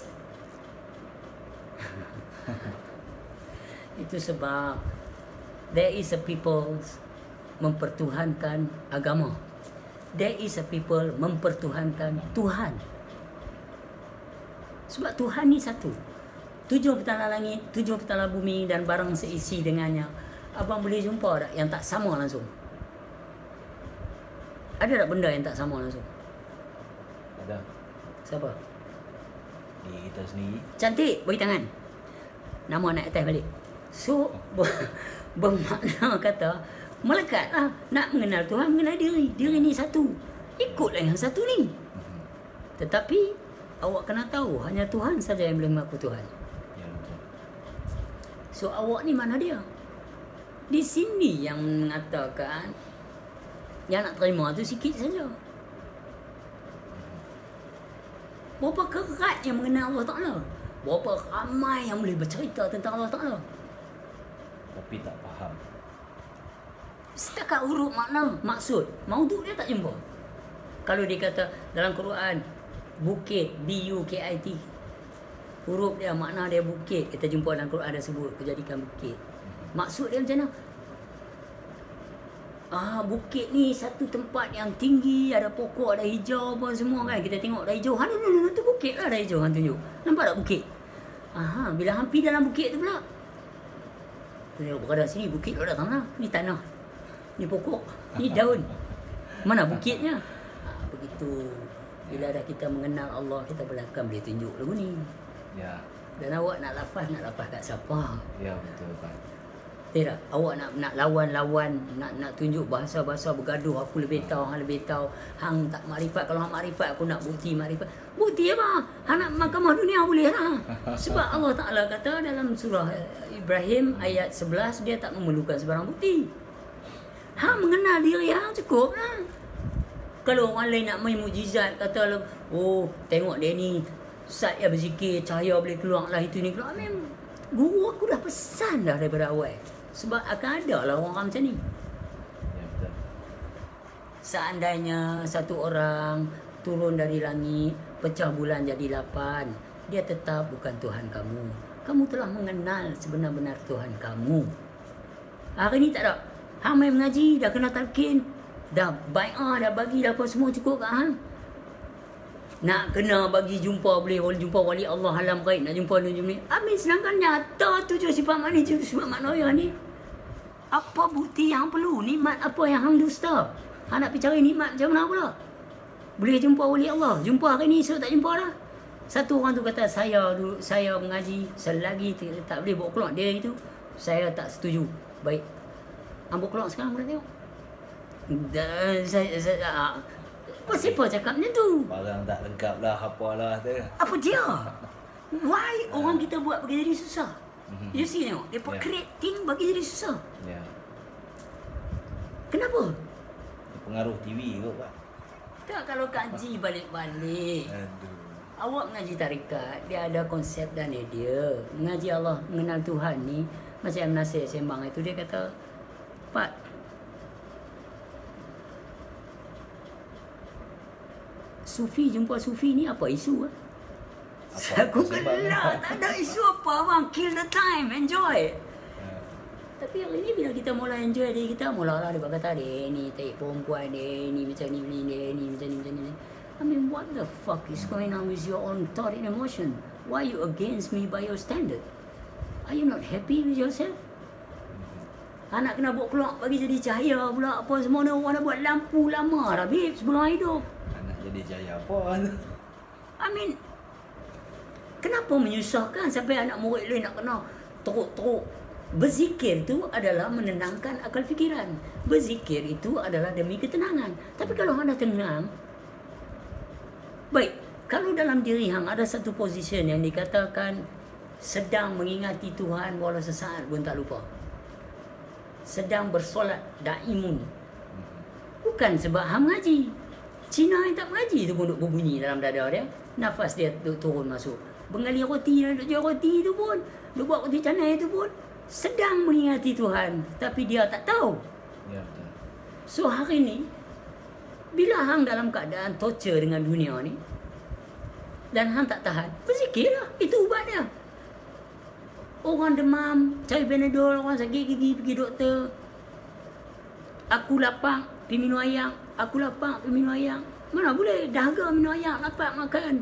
Speaker 1: Itu sebab there is a people mempertuhankan agama. There is a people mempertuhankan Tuhan. Sebab Tuhan ni satu. Tujuh petala langit, tujuh petala bumi dan barang seisi dengannya. Abang boleh jumpa tak yang tak sama langsung? Ada tak benda yang tak sama langsung?
Speaker 2: Ada.
Speaker 1: Siapa?
Speaker 2: Diri kita sendiri.
Speaker 1: Cantik, bagi tangan. Nama naik atas balik. So, ber- bermakna kata, malaikat lah nak mengenal Tuhan, mengenal diri. Diri ni satu. Ikutlah yang satu ni. Tetapi, awak kena tahu, hanya Tuhan saja yang boleh mengaku Tuhan.
Speaker 2: Ya, betul.
Speaker 1: So, awak ni mana dia? Di sini yang mengatakan, yang nak terima tu sikit saja. Berapa kerat yang mengenal Allah Ta'ala? Berapa ramai yang boleh bercerita tentang Allah Ta'ala?
Speaker 2: Tapi tak faham.
Speaker 1: Setakat huruf makna, maksud, mauduk dia tak jumpa. Kalau dia kata dalam Quran, bukit, B U K I T, huruf dia, makna dia bukit. Kita jumpa dalam Quran ada sebut, kejadikan bukit. Maksud dia macam mana? Ah, bukit ni satu tempat yang tinggi, ada pokok, ada hijau apa semua kan. Kita tengok ada hijau. Ha, no, no, no, tu bukit lah, ada hijau. Han tunjuk. Nampak tak bukit? Aha, bila hampir dalam bukit tu pula. Dia berada sini, bukit ada tanah. Ni tanah. Ni pokok. Ni daun. Mana bukitnya? Ha, begitu. Bila dah kita mengenal Allah, kita belakang boleh tunjuk lagu ni.
Speaker 2: Ya.
Speaker 1: Dan awak nak lafaz, nak lafaz kat siapa?
Speaker 2: Ya, betul Pak.
Speaker 1: Tak, awak nak nak lawan-lawan, nak nak tunjuk bahasa-bahasa bergaduh, aku lebih tahu, hang lebih tahu, hang tak makrifat, kalau hang makrifat aku nak bukti makrifat. Bukti apa? Hang nak mahkamah dunia boleh lah. Sebab Allah Taala kata dalam surah Ibrahim ayat sebelas, dia tak memerlukan sebarang bukti. Hang mengenal diri hang cukup lah. Kalau orang lain nak main mukjizat, kata oh tengok dia ni sat yang berzikir, cahaya boleh keluar lah, itu ni keluar. Memang guru aku dah pesan dah daripada awal. Sebab akan ada lah orang-orang macam ni.
Speaker 2: Ya, betul.
Speaker 1: Seandainya satu orang turun dari langit, pecah bulan jadi lapan, dia tetap bukan Tuhan kamu. Kamu telah mengenal sebenar-benar Tuhan kamu. Hari ni tak ada. Hang main mengaji, dah kena talqin, dah bai'ah, dah bagi, dah apa semua cukup kat hang. Nak kena bagi jumpa, boleh jumpa wali Allah alam gaib, nak jumpa ni ni. Amin, sedangkan nyata tujuh sifat makna, tujuh sifat makna yang ni. Apa bukti yang perlu? Nikmat apa yang hang dusta? Hang nak pergi cari nikmat macam mana pula? Boleh jumpa wali Allah. Jumpa hari ni, esok tak jumpa dah. Satu orang tu kata, saya dulu, saya mengaji, selagi tak boleh bawa keluar dia itu, saya tak setuju. Baik. Hang bawa keluar sekarang, boleh tengok. Dan saya, saya apa siapa cakap macam tu?
Speaker 2: Barang tak lengkap lah, apalah tu.
Speaker 1: Apa dia? Why orang kita buat bagi jadi susah?
Speaker 2: Mhm.
Speaker 1: You see tengok, dia
Speaker 2: Yeah.
Speaker 1: create thing bagi jadi susah.
Speaker 2: Ya.
Speaker 1: Kenapa?
Speaker 2: Pengaruh T V kot Pak.
Speaker 1: Tak, kalau kaji balik-balik.
Speaker 2: Aduh.
Speaker 1: Awak mengaji tarikat, dia ada konsep dan idea. Mengaji Allah, mengenal Tuhan ni, macam Nasir sembang itu, dia kata, Pak, Sufi, jumpa Sufi ni apa isu? Eh?
Speaker 2: Apa
Speaker 1: Aku
Speaker 2: sebab
Speaker 1: gelak, tak ada isu apa bang, kill the time, enjoy.
Speaker 2: Ya.
Speaker 1: Tapi hari ni bila kita mula enjoy diri kita, mulalah dia kata dia ni tarik perempuan, dia ni macam ni, ni dia ni macam ni, macam ni. I mean, what the fuck is going on with your own thought and emotion? Why you against me by your standard? Are you not happy with yourself? Anak kena buat keluar bagi jadi cahaya pula apa semua ni, orang dah buat lampu lama dah babe sebelum hidup.
Speaker 2: Anak jadi jaya apa tu?
Speaker 1: I mean, kenapa menyusahkan sampai anak murid lain nak kena teruk-teruk? Berzikir itu adalah menenangkan akal fikiran. Berzikir itu adalah demi ketenangan. Tapi kalau anda tenang, baik, kalau dalam diri hang ada satu position yang dikatakan sedang mengingati Tuhan walau sesaat pun tak lupa. Sedang bersolat daimun. Bukan sebab hang mengaji. Cina yang tak mengaji tu pun duk berbunyi dalam dada dia. Nafas dia turun masuk. Bengali roti dan duk jual roti tu pun, duk buat roti canai tu pun sedang mengingati Tuhan, tapi dia tak tahu.
Speaker 2: Ya, betul.
Speaker 1: So hari ni bila hang dalam keadaan torture dengan dunia ni dan hang tak tahan, berzikirlah. Itu ubat dia. Orang demam, cari Panadol. Orang sakit gigi, pergi doktor. Aku lapar, pergi minum ayam. Aku lapar, pergi minum ayam. Mana boleh, dahaga minum ayam, lapar makan.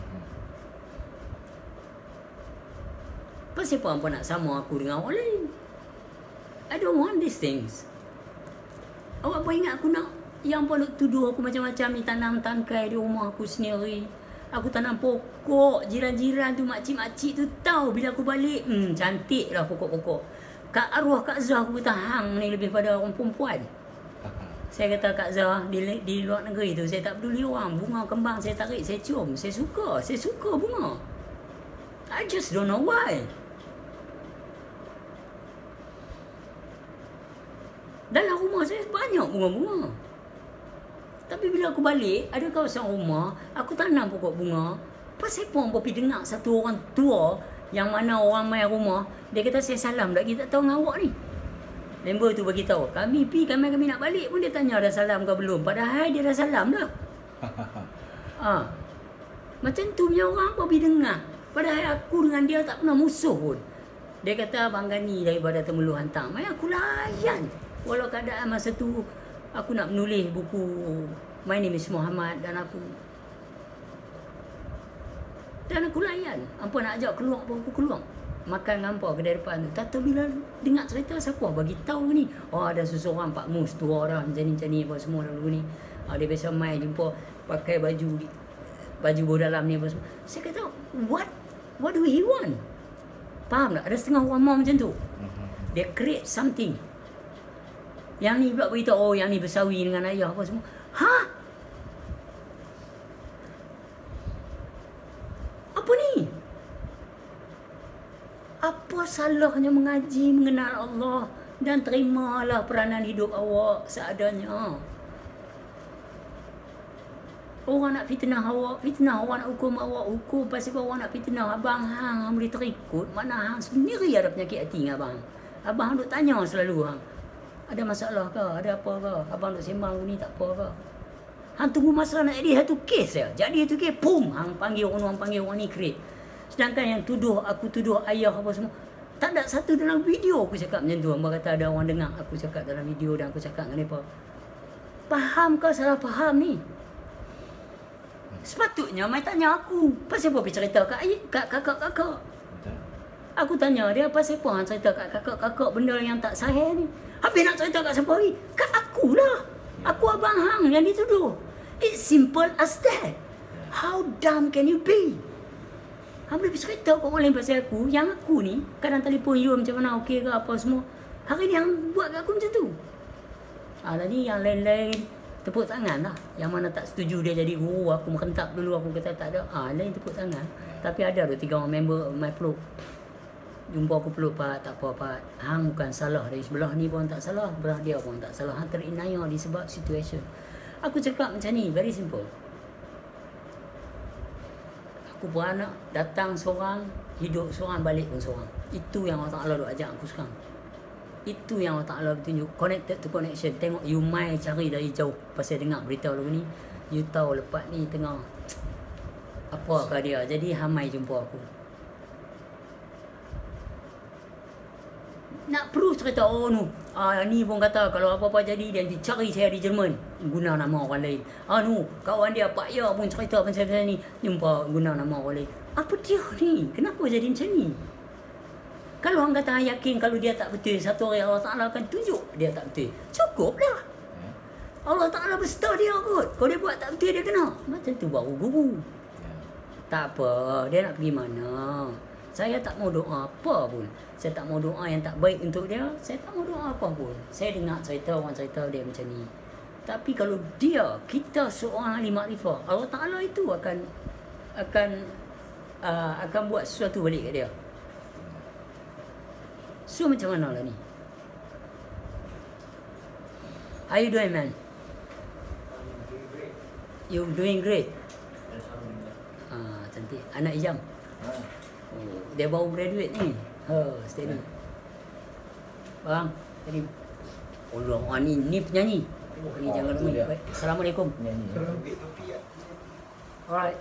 Speaker 1: Pasal apa hampa nak sama aku dengan orang lain? I don't want these things. Awak apa ingat aku nak yang pun tuduh aku macam-macam ni, tanam tangkai di rumah aku sendiri. Aku tanam pokok, jiran-jiran tu, makcik-makcik tu tahu bila aku balik, hmm, cantik lah pokok-pokok. Kak Arwah, Kak Zah aku kata hang ni lebih pada orang perempuan. Saya kata Kak Zah, di, di luar negeri tu saya tak peduli orang. Bunga kembang saya tarik, saya cium. Saya suka, saya suka bunga. I just don't know why. Dalam rumah saya banyak bunga-bunga. Tapi bila aku balik, ada kawasan rumah, aku tanam pokok bunga. Pasal apa orang pergi dengar satu orang tua yang mana orang main rumah, dia kata saya salam lagi tak tahu dengan awak ni. Member tu bagi tahu, kami pi kami kami nak balik pun dia tanya dah salam ke belum. Padahal dia dah salam dah. Ha. Macam tu punya orang apa pergi dengar. Padahal aku dengan dia tak pernah musuh pun. Dia kata Abang Gani daripada Temerloh hantar. Mai aku layan. Walau keadaan masa tu aku nak menulis buku My Name is Muhammad dan aku dan aku layan. Hampa nak ajak keluar pun aku keluar. Makan dengan hampa kedai depan tu. Tak tahu bila dengar cerita siapa bagi tahu ni. Oh ada seseorang Pak Mus tua dah macam ni macam ni apa semua dulu ni. Ah, dia biasa main jumpa pakai baju baju bawah dalam ni apa semua. Saya kata what what do he want? Faham tak? Ada setengah orang mau macam tu. Dia create something. Yang ni pula beritahu, oh yang ni bersawi dengan ayah apa semua. Ha? Apa ni? Apa salahnya mengaji, mengenal Allah dan terimalah peranan hidup awak seadanya. Orang nak fitnah awak, fitnah. Orang nak hukum awak, hukum. Pasal orang nak fitnah abang hang, hang boleh terikut. Mana hang sendiri ada penyakit hati dengan abang. Abang hang duk tanya selalu hang. Ada masalah ke? Ada apa ke? Abang duk sembang ni tak apa ke? Hang tunggu masa nak jadi satu kes ya. Jadi satu kes, pum, hang panggil orang, panggil orang ni create. Sedangkan yang tuduh, aku tuduh ayah apa semua, tak ada satu dalam video aku cakap macam tu. Hang kata ada orang dengar aku cakap dalam video dan aku cakap dengan mereka. Faham ke salah faham ni? Sepatutnya mai tanya aku. Pasal apa pergi cerita kat ayah, kat kakak-kakak? Aku tanya dia, pasal apa hang cerita kat kakak-kakak benda yang tak sahih ni? Habis nak cerita kat siapa lagi? Kat aku lah. Aku abang hang yang dituduh. It's simple as that. How dumb can you be? Hang boleh cerita kat orang lain pasal aku. Yang aku ni, kadang telefon you macam mana, okey ke apa semua. Hari ni hang buat kat aku macam tu. Alah ni yang lain-lain tepuk tangan lah. Yang mana tak setuju dia jadi guru, aku merentak dulu, aku kata tak ada. Ah, lain tepuk tangan. Tapi ada tu tiga orang member my peluk. Jumpa aku peluk, Pak, tak apa Pak. Hang bukan salah dari sebelah ni pun tak salah, sebelah dia pun tak salah. Hang terinaya disebab situation. Aku cakap macam ni, very simple. Aku beranak, datang seorang, hidup seorang, balik pun seorang. Itu yang Allah Ta'ala duk ajak aku sekarang. Itu yang Allah Ta'ala tunjuk. Connected to connection. Tengok you mai cari dari jauh. Pasal dengar berita lagu ni, you tahu lepas ni tengah apakah dia. Jadi hamai jumpa aku. Nak proof cerita oh nu. Ah ni pun kata kalau apa-apa jadi dia cari saya di Jerman guna nama orang lain. Ah nu kawan dia Pak Ya pun cerita macam ni jumpa guna nama orang lain. Apa dia ni? Kenapa jadi macam ni? Kalau orang kata yakin kalau dia tak betul, satu hari Allah Ta'ala akan tunjuk dia tak betul. Cukuplah. Allah Ta'ala berserta dia kot. Kalau dia buat tak betul dia kena. Macam tu baru guru. Tak apa, dia nak pergi mana? Saya tak mau doa apa pun. Saya tak mau doa yang tak baik untuk dia. Saya tak mau doa apa pun. Saya dengar cerita orang cerita dia macam ni. Tapi kalau dia, kita seorang ahli makrifah, Allah Ta'ala itu akan akan uh, akan buat sesuatu balik kat dia. So macam mana lah ni? How you doing, man? You doing great? Ah, cantik. Anak hijam.
Speaker 2: Ha.
Speaker 1: Oh, dia baru graduate ni. Ha, steady. Bang, tadi Allah, ah, ni ni penyanyi. Oh, ni
Speaker 2: Oh,
Speaker 1: jangan
Speaker 2: tu
Speaker 1: main.
Speaker 2: dia.
Speaker 1: Baik. Assalamualaikum.
Speaker 2: Nyanyi.
Speaker 1: Alright.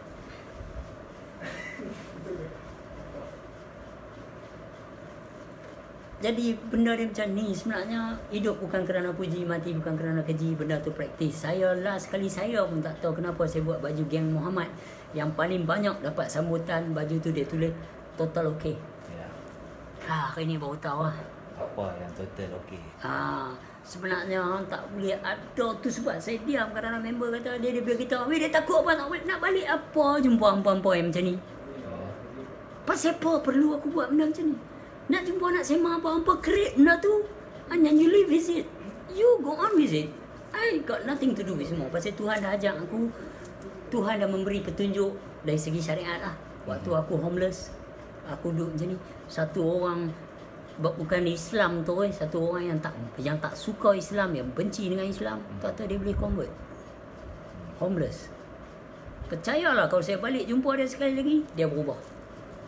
Speaker 1: Jadi benda dia macam ni sebenarnya hidup bukan kerana puji, mati bukan kerana keji, benda tu praktis. Saya last kali saya pun tak tahu kenapa saya buat baju geng Muhammad yang paling banyak dapat sambutan, baju tu dia tulis total okey.
Speaker 2: Ya.
Speaker 1: Ha, hari ni baru tahu lah.
Speaker 2: Apa yang total okey?
Speaker 1: Ha, sebenarnya hang tak boleh ada tu sebab saya diam kadang-kadang member kata dia dia biar kita, "Weh, dia takut apa tak boleh nak balik apa jumpa hangpa-hangpa yang macam ni." Pasal apa perlu aku buat benda macam ni? Nak jumpa nak sembang apa-apa create benda tu. Hanya you live with it. You go on with it. I got nothing to do with semua. Pasal Tuhan dah ajak aku. Tuhan dah memberi petunjuk dari segi syariat lah. Waktu aku homeless, aku duduk macam ni. Satu orang bukan Islam tu, satu orang yang tak yang tak suka Islam, yang benci dengan Islam, tak tahu dia boleh convert. Homeless. Percayalah kalau saya balik jumpa dia sekali lagi, dia berubah.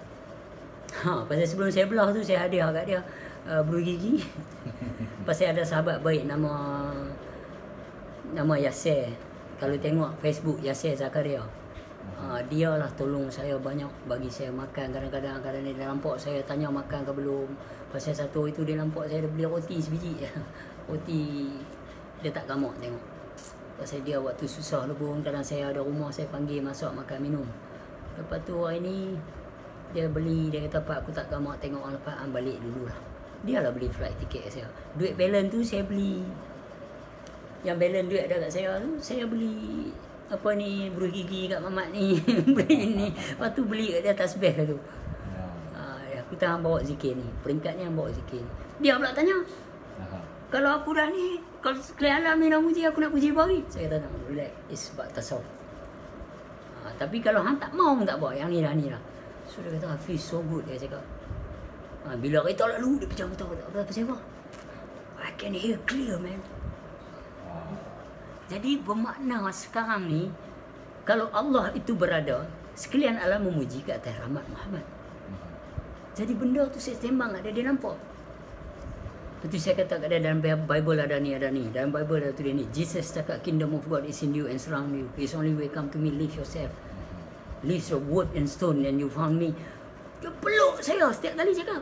Speaker 1: Ha, pasal sebelum saya belah tu saya hadiah kat dia uh, bulu gigi. Pasal ada sahabat baik nama nama Yasir. Kalau tengok Facebook Yasir Zakaria. Ha, dia lah tolong saya banyak, bagi saya makan kadang-kadang. Kadang dia nampak saya tanya makan ke belum. Pasal satu itu dia nampak saya dah beli roti sebiji. Roti dia tak gamak tengok. Pasal dia waktu susah lu pun kadang saya ada rumah saya panggil masak makan minum. Lepas tu hari ni dia beli, dia kata, "Pak, aku tak gamak tengok orang lepas, an balik dulu lah." Dia lah beli flight tiket saya. Duit balance tu saya beli. Yang balance duit ada kat saya tu, saya beli apa ni, bulu gigi kat mamat ni. Beli ni. Lepas tu beli kat dia tasbih tu. Ha, aku tengah bawa zikir ni. Peringkatnya yang bawa zikir ni. Dia pula tanya,
Speaker 2: Aha.
Speaker 1: "Kalau aku dah ni, kalau sekalian alam ni nak puji, aku nak puji bagi." Saya kata, "Tak, relax. It's sebab tasawuf." Ha, tapi kalau hang tak mau pun tak apa. Yang ni dah ni lah. So dia kata, "I feel so good," dia cakap. Ha, bila kereta lalu, dia pecah betul. Apa pasal apa? "I can hear clear, man."
Speaker 2: Wow.
Speaker 1: Jadi bermakna sekarang ni, kalau Allah itu berada, sekalian alam memuji ke atas rahmat Muhammad. Jadi benda tu saya sembang ada, dia nampak. Lepas tu saya kata kat dia, dalam Bible ada ni, ada ni. Dalam Bible ada tulis ni, Jesus cakap, "Kingdom of God is in you and surround you. It's only way come to me, live yourself. Leave your wood and stone and you found me." Dia peluk saya setiap kali cakap.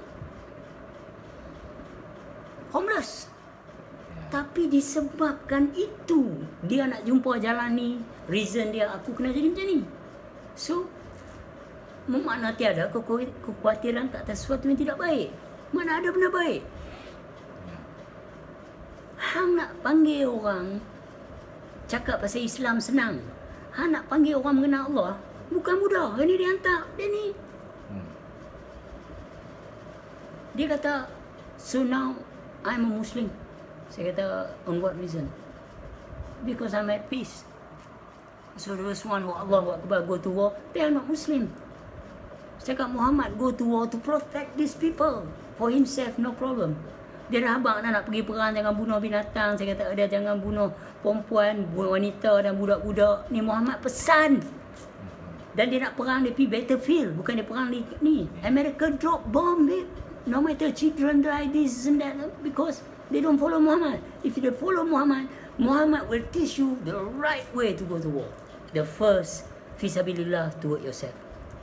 Speaker 1: Homeless.
Speaker 2: Ya.
Speaker 1: Tapi disebabkan itu, dia nak jumpa jalan ni, reason dia aku kena jadi macam ni. So, bermakna tiada kekhawatiran ke atas sesuatu yang tidak baik. Mana ada benda baik. Hang nak panggil orang cakap pasal Islam senang. Hang nak panggil orang mengenal Allah bukan mudah. Ini dia hantar. Dia ni.
Speaker 2: Hmm.
Speaker 1: Dia kata, "So now I'm a Muslim." Saya kata, "On what reason?" "Because I'm at peace." So those one who Allah Akbar go to war, they are not Muslim. Saya cakap, Muhammad go to war to protect these people. For himself, no problem. Dia dah habaq nak, nak pergi perang, jangan bunuh binatang. Saya kata, dia jangan bunuh perempuan, bunuh wanita dan budak-budak. Ni Muhammad pesan. Dan dia nak perang, dia pergi battlefield. Bukan dia perang di ni. America drop bomb, babe. No matter children die, this and that. Because they don't follow Muhammad. If they follow Muhammad, Muhammad will teach you the right way to go to war. The first, fisabilillah, to work yourself.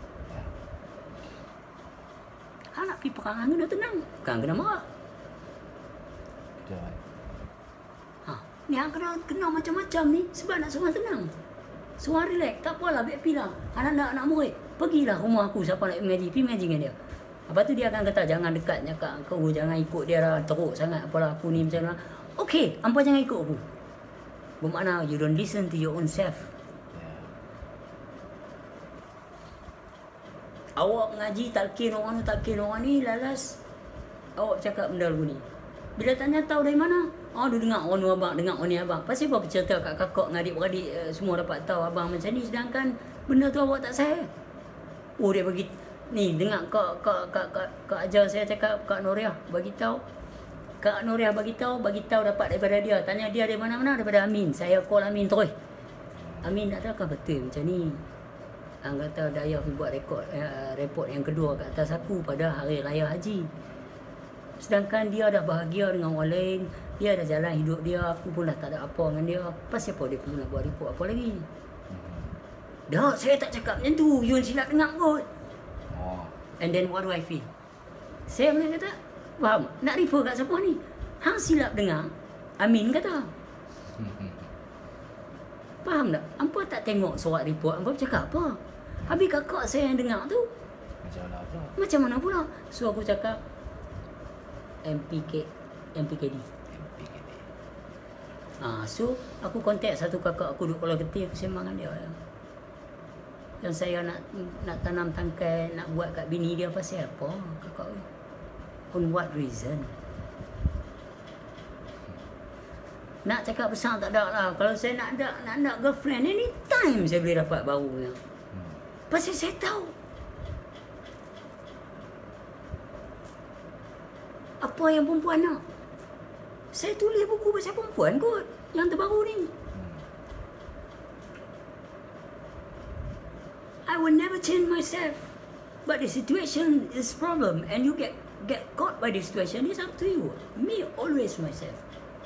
Speaker 1: Hang nak pergi perang, hang kena tenang. Bukan kena marah.
Speaker 2: Betul.
Speaker 1: Ha, ni hang kena, kena macam-macam ni. Sebab nak seorang tenang. Seorang relax. Tak apalah, baik pergi lah. Anak-anak murid, pergilah rumah aku siapa nak mengaji. Pergi mengaji dengan dia. Lepas tu dia akan kata, jangan dekat cakap kau, jangan ikut dia lah, teruk sangat apalah aku ni macam mana. Okey, hampa jangan ikut aku. Bermakna you don't listen to your own self.
Speaker 2: Ya.
Speaker 1: Awak ngaji talqin orang ni, talqin orang ni, lalas awak cakap benda lagu ni. Bila tanya tahu dari mana? Oh, dia dengar orang ni abang, dengar orang ni abang. Pasal apa bercerita kat kakak dengan adik-beradik uh, semua dapat tahu abang macam ni, sedangkan benda tu awak tak sahih. Oh, dia bagi ni dengar kak kak kak kak, kak ajar saya cakap, Kak Noriah bagi tahu. Kak Noriah bagi tahu, bagi tahu dapat daripada dia. Tanya dia dari mana-mana, daripada Amin. Saya call Amin terus. Amin, adakah betul macam ni? Hang kata Dayah pergi buat rekod uh, report yang kedua kat atas aku pada hari raya haji. Sedangkan dia dah bahagia dengan orang lain, dia dah jalan hidup dia, aku pun dah tak ada apa dengan dia. Pasal apa dia perlu nak buat report apa lagi? Dah, saya tak cakap macam tu. Yun silap dengar kot.
Speaker 2: Oh.
Speaker 1: And then what do I feel? Saya boleh kata, faham? Nak refer kat siapa ni? Hang silap dengar, Amin kata. Faham tak? Hampa tak tengok surat report, hampa bercakap apa? Habis kakak saya yang dengar tu,
Speaker 2: Macam mana pula?
Speaker 1: macam mana pula? So aku cakap, M P K, M P K D.
Speaker 2: M P K D.
Speaker 1: Ah, so aku kontak satu kakak aku duduk Kuala Ketir, aku sembang dengan dia. Yang saya nak nak tanam tangkai, nak buat kat bini dia pasal apa? Kakak tu. On what reason? Nak cakap besar tak ada lah. Kalau saya nak ada nak nak girlfriend, anytime saya boleh dapat baru.
Speaker 2: Hmm.
Speaker 1: Pasal saya tahu apa yang perempuan nak. Saya tulis buku pasal perempuan kot, yang terbaru ni. I will never change myself. But the situation is problem and you get get caught by the situation, it's up to you. Me, always myself.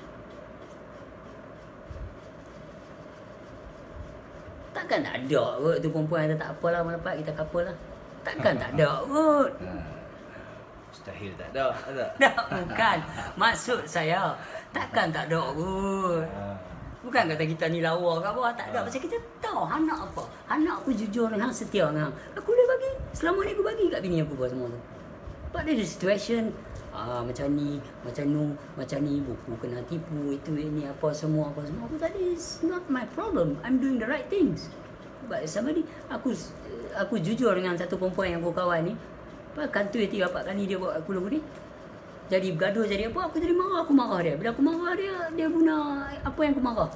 Speaker 1: Takkan tak ada kot tu perempuan kata tak apalah, malam kita couple lah. Takkan tak ada kot.
Speaker 2: Ha. Mustahil tak ada. Tak?
Speaker 1: Tak, bukan. Maksud saya, takkan tak ada kot.
Speaker 2: Ha.
Speaker 1: Bukan kata kita ni lawa ke apa, tak ada. Pasal kita tahu hang nak apa. Hang nak aku jujur dengan hang, setia dengan hang. Aku boleh bagi. Selama ni aku bagi kat bini aku buat semua tu. But the situation, ah, macam ni, macam nu, macam ni, buku kena tipu, itu, ini, apa semua, apa semua. Aku tadi, it's not my problem. I'm doing the right things. But somebody, aku aku jujur dengan satu perempuan yang aku kawan ni. Kantoi tiga empat kali dia buat aku lagu ni. Jadi bergaduh jadi apa, aku jadi marah, aku marah dia. Bila aku marah dia, dia guna apa yang aku marah.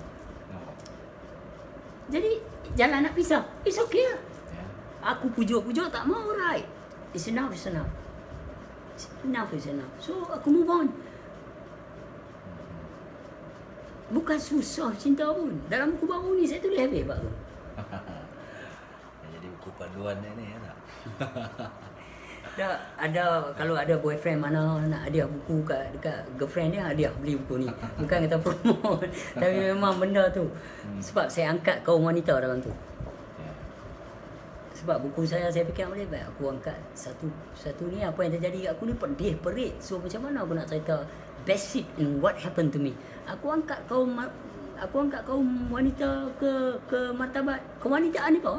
Speaker 1: Jadi jalan nak pisah, it's okay lah. Aku pujuk-pujuk tak mau, right. It's enough, it's enough. It's enough, it's enough. So aku move on. Bukan susah cinta pun. Dalam buku baru ni saya tulis habis pak tu.
Speaker 2: Jadi buku panduan ni ya tak?
Speaker 1: Ada, ada kalau ada boyfriend mana nak hadiah buku kat dekat girlfriend dia, hadiah beli buku ni. Bukan kata promote, tapi memang benda tu. Sebab saya angkat kaum wanita dalam tu. Sebab buku saya, saya fikir boleh baik aku angkat satu satu ni, apa yang terjadi kat aku ni pedih perit. So macam mana aku nak cerita basic in what happened to me. Aku angkat kaum aku angkat kaum wanita ke ke martabat kewanitaan ni apa?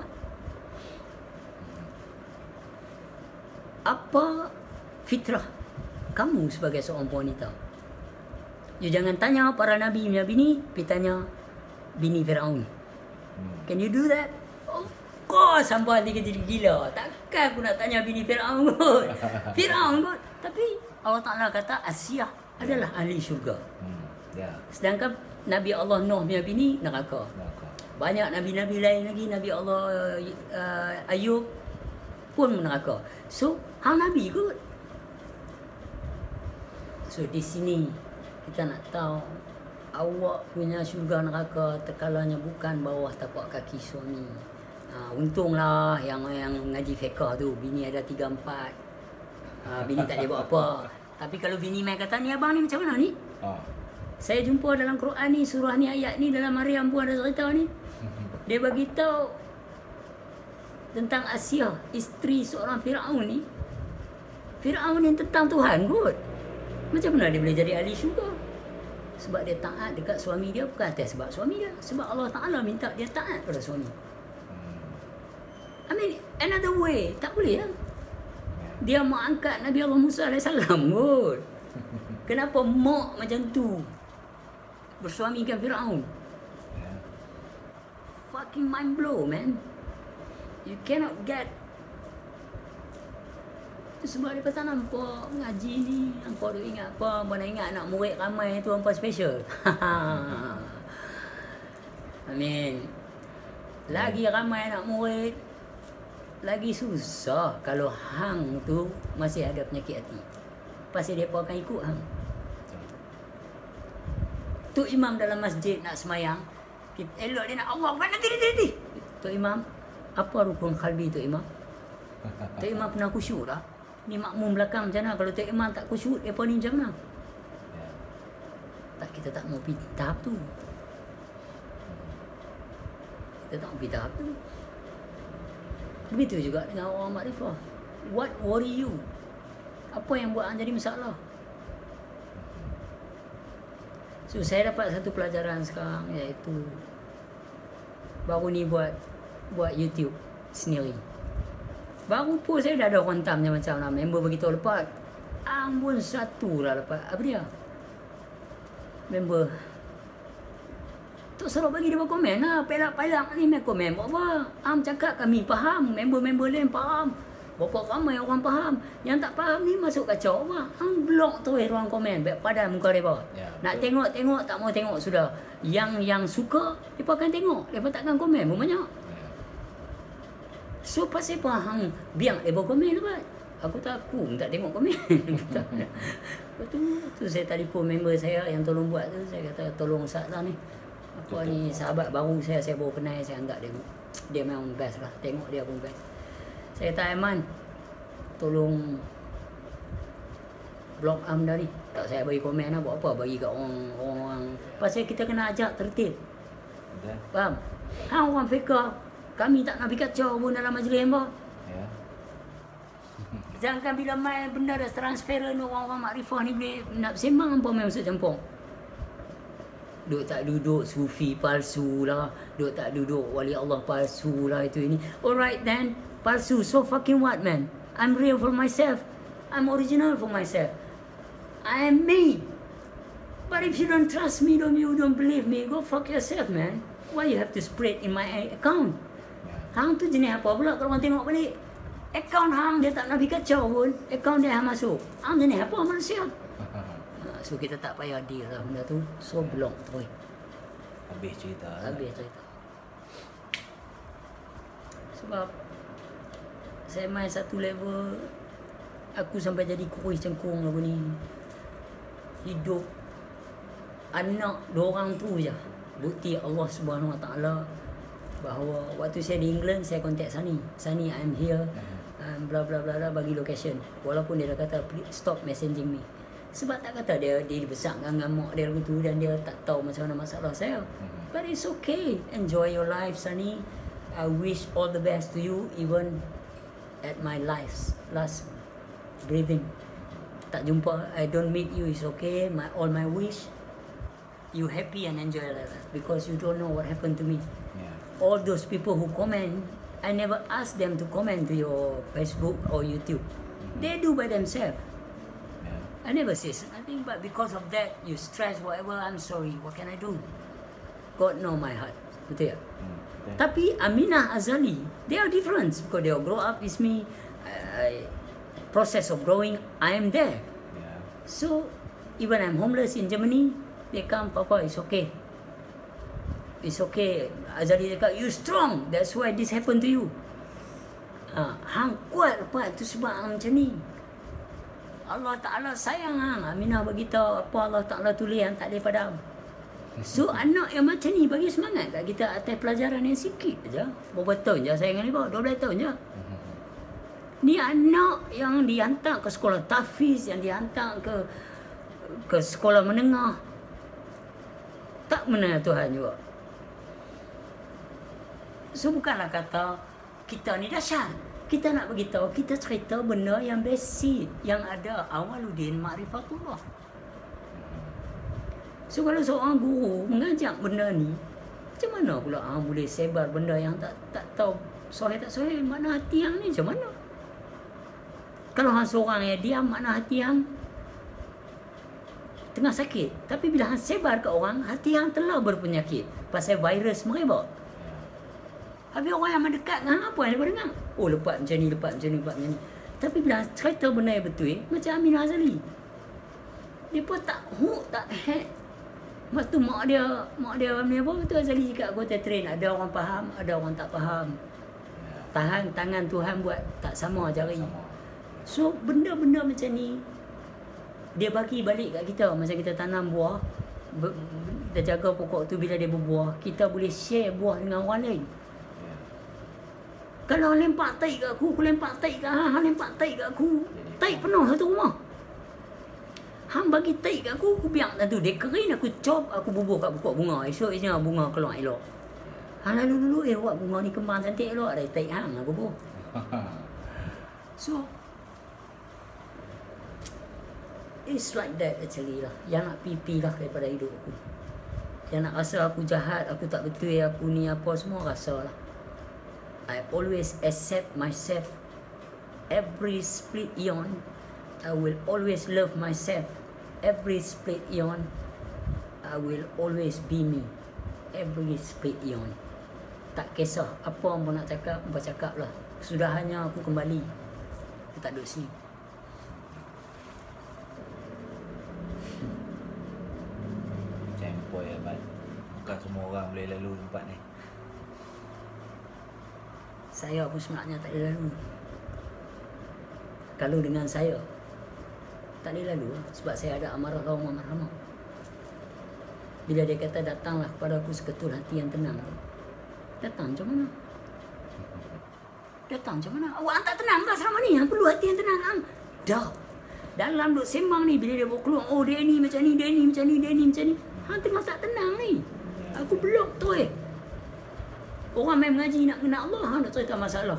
Speaker 1: Apa fitrah kamu sebagai seorang wanita? You jangan tanya para nabi punya bini, pergi tanya bini Firaun. Can you do that? Of course, sampai nanti kita jadi gila. Takkan aku nak tanya bini Firaun kot. Firaun kot. Tapi Allah Ta'ala kata Asia adalah ahli syurga.
Speaker 2: Hmm. Ya.
Speaker 1: Sedangkan Nabi Allah Nuh punya bini neraka.
Speaker 2: Neraka.
Speaker 1: Banyak nabi-nabi lain lagi, Nabi Allah uh, Ayub pun neraka. So, hang nabi kot. So, di sini kita nak tahu awak punya syurga neraka terkalanya bukan bawah tapak kaki suami. Ha, untunglah yang yang ngaji fiqh tu bini ada tiga empat. Ha, bini tak boleh buat apa. Tapi kalau bini mai kata ni abang ni macam mana ni?
Speaker 2: Oh.
Speaker 1: Saya jumpa dalam Quran ni, surah ni, ayat ni, dalam Maryam pun ada cerita ni. Dia bagi tahu tentang Asia, isteri seorang Firaun ni. Firaun ni tentang Tuhan kot. Macam mana dia boleh jadi ahli syurga? Sebab dia taat dekat suami dia, bukan atas sebab suami dia. Sebab Allah Ta'ala minta dia taat pada suami. I mean, another way, tak boleh lah. Dia mau angkat Nabi Allah Musa alaihi salam kot. Kenapa mak macam tu bersuamikan Firaun? Fucking mind blow, man. You cannot get. Itu sebab dia kata nampak ngaji ni, hampa duk ingat apa, mana ingat anak murid ramai tu hampa special. Amin. Lagi ramai anak murid, lagi susah kalau hang tu masih ada penyakit hati. Pasal dia akan ikut hang. Tu imam dalam masjid nak semayang, kita elok dia nak Allah, bukan nanti nanti nanti. Tu imam Apa rukun qalbi Tok Imam? Tok Imam pernah khusyuk tak? Ni makmum belakang macam mana? Kalau Tok Imam tak khusyuk, mereka ni macam mana?
Speaker 2: Ya.
Speaker 1: Tak, kita tak mau pergi tahap tu. Kita tak mau pergi tahap tu. Begitu juga dengan orang makrifah. What worry you? Apa yang buat anda jadi masalah? So, saya dapat satu pelajaran sekarang, iaitu baru ni buat buat YouTube sendiri. Baru pun saya dah ada orang tam macam lah. Member beritahu lepas, ambun satu lah lepas. Apa dia? Member. Tak selalu bagi dia berkomen lah. Pelak-pelak ni main komen. Buat apa? Am cakap kami faham. Member-member lain faham. Berapa ramai orang faham. Yang tak faham ni masuk kacau apa? Am blok tu orang komen. Baik padan muka mereka.
Speaker 2: Ya,
Speaker 1: nak
Speaker 2: betul.
Speaker 1: tengok-tengok, tak mau tengok sudah. Yang yang suka, mereka akan tengok. Mereka takkan komen pun banyak.
Speaker 2: Ya.
Speaker 1: So pasal apa hang biang dia berkomen apa? Aku tak aku tak tengok komen. Lepas tu, tu saya telefon member saya yang tolong buat tu. Saya kata tolong Ustaz lah ni. Apa ni sahabat baru saya, saya baru kenal, saya anggap dia dia memang best lah. Tengok dia pun best. Saya kata Aiman, tolong blog Am dah ni. Tak saya bagi komen lah, buat apa bagi kat orang-orang. Pasal kita kena ajak tertib.
Speaker 2: Betul.
Speaker 1: Faham? Hang orang fiqah, kami tak nak pergi kacau pun dalam majlis hamba.
Speaker 2: Ya.
Speaker 1: Jangan bila main benda dah transparent, orang-orang makrifah ni boleh nak sembang apa main masuk campur. Duk tak duduk sufi palsu lah, duk tak duduk wali Allah palsu lah, itu ini. Alright then, palsu, so fucking what man? I'm real for myself. I'm original for myself. I am me. But if you don't trust me, don't you don't believe me, go fuck yourself man. Why you have to spread in my account?
Speaker 2: Ya.
Speaker 1: Hang tu jenis apa pula kalau orang tengok balik? Account hang dia tak nak pergi kacau pun, account dia hang masuk. Hang jenis apa manusia? So kita tak payah deal lah benda tu. So block tu.
Speaker 2: Habis cerita.
Speaker 1: Habis cerita. Sebab saya main satu level, aku sampai jadi kuih cengkung apa ni. Hidup anak dua orang tu je. Bukti Allah Subhanahu Wa Taala bahawa waktu saya di England, saya contact Sani. Sani, I'm here. Um, bla bla bla bla, bagi location. Walaupun dia dah kata please stop messaging me. Sebab tak kata dia dia dibesarkan dengan mak dia begitu dan dia tak tahu macam mana masalah saya. But it's okay. Enjoy your life, Sunny. I wish all the best to you even at my last last breathing. Tak jumpa, I don't meet you, it's okay. My all my wish, you happy and enjoy your life because you don't know what happened to me.
Speaker 2: Ya.
Speaker 1: All those people who comment, I never ask them to comment to your Facebook or YouTube. They do by themselves.
Speaker 2: Ya.
Speaker 1: I never say nothing, but because of that, you stress whatever, I'm sorry. What can I do? God know my heart. Betul tak?
Speaker 2: Hmm, betul.
Speaker 1: Tapi Aminah Azali, they are different because they all grow up with me. I, I, process of growing, I am there.
Speaker 2: Ya.
Speaker 1: So, even I'm homeless in Germany, they come, Papa, it's okay. It's okay. Azali cakap, you strong. That's why this happened to you. Ha, hang kuat lepas tu sebab hang macam ni. Allah Ta'ala sayang hang. Aminah beritahu apa Allah Ta'ala tulis yang tak boleh padam. So anak yang macam ni bagi semangat kat kita atas pelajaran yang sikit aja. Berapa tahun je saya dengan dia? dua belas tahun je. Ni anak yang dihantar ke sekolah tahfiz, yang dihantar ke ke sekolah menengah. Tak mengenal Tuhan juga. So bukanlah kata kita ni dahsyat. Kita nak beritahu, kita cerita benda yang basic, yang ada awaluddin ma'rifatullah. So kalau seorang guru mengajak benda ni, macam mana pula hang boleh sebar benda yang tak tak tahu sahih tak sahih, makna hati hang ni macam mana? Kalau hang seorang yang diam, makna hati hang tengah sakit. Tapi bila hang sebar ke orang, hati hang telah berpenyakit pasal virus merebak. Habis orang yang mendekat dengan hang, apa yang dia dengar? Oh, lepas macam ni, lepas macam ni, lepas macam ni. Tapi bila cerita benda yang betul, macam Aminah Azali, dia pun tak hook, tak hack. Lepas tu mak dia, mak dia ni apa betul Azali cakap aku train. Ada orang faham, ada orang tak faham. Tahan tangan Tuhan buat tak sama jari. So benda-benda macam ni dia bagi balik kat kita. Macam kita tanam buah, ber, kita jaga pokok tu bila dia berbuah, kita boleh share buah dengan orang lain. Kalau lempar tai kat aku, aku lempar tai kat hang, hang lempar tai kat aku. Tai penuh satu rumah. Hang bagi tai kat aku, aku biar tu dia kering, aku chop, aku bubuh kat pokok bunga. Esok-esoknya bunga keluar elok. Hang lalu dulu eh buat bunga ni kembang cantik elok, ada tai hang aku bubuh. So it's like that actually lah. Yang nak pipi lah daripada hidup aku. Yang nak rasa aku jahat, aku tak betul, aku ni apa semua rasa lah. I always accept myself. Every split eon, I will always love myself. Every split eon, I will always be me. Every split eon. Tak kisah apa orang nak cakap, orang cakap lah. Kesudahannya aku kembali. Aku tak duduk sini.
Speaker 2: Campur ya, Abang. Bukan semua orang boleh lalu tempat ni.
Speaker 1: Saya pun sebenarnya tak boleh lalu. Kalau dengan saya, tak boleh lalu lah. Sebab saya ada amarah lawan amarah. Bila dia kata datanglah kepada aku seketul hati yang tenang. Datang macam mana? Datang macam mana? Awak tak tenang tak selama ni? Hang perlu hati yang tenang. Hang dah. Dalam duk sembang ni, bila dia bawa keluar, oh dia ni macam ni, dia ni macam ni, dia ni macam ni. Hang tengah tak tenang ni. Aku blok tu eh. Orang main mengaji nak kenal Allah, hang nak cerita masalah.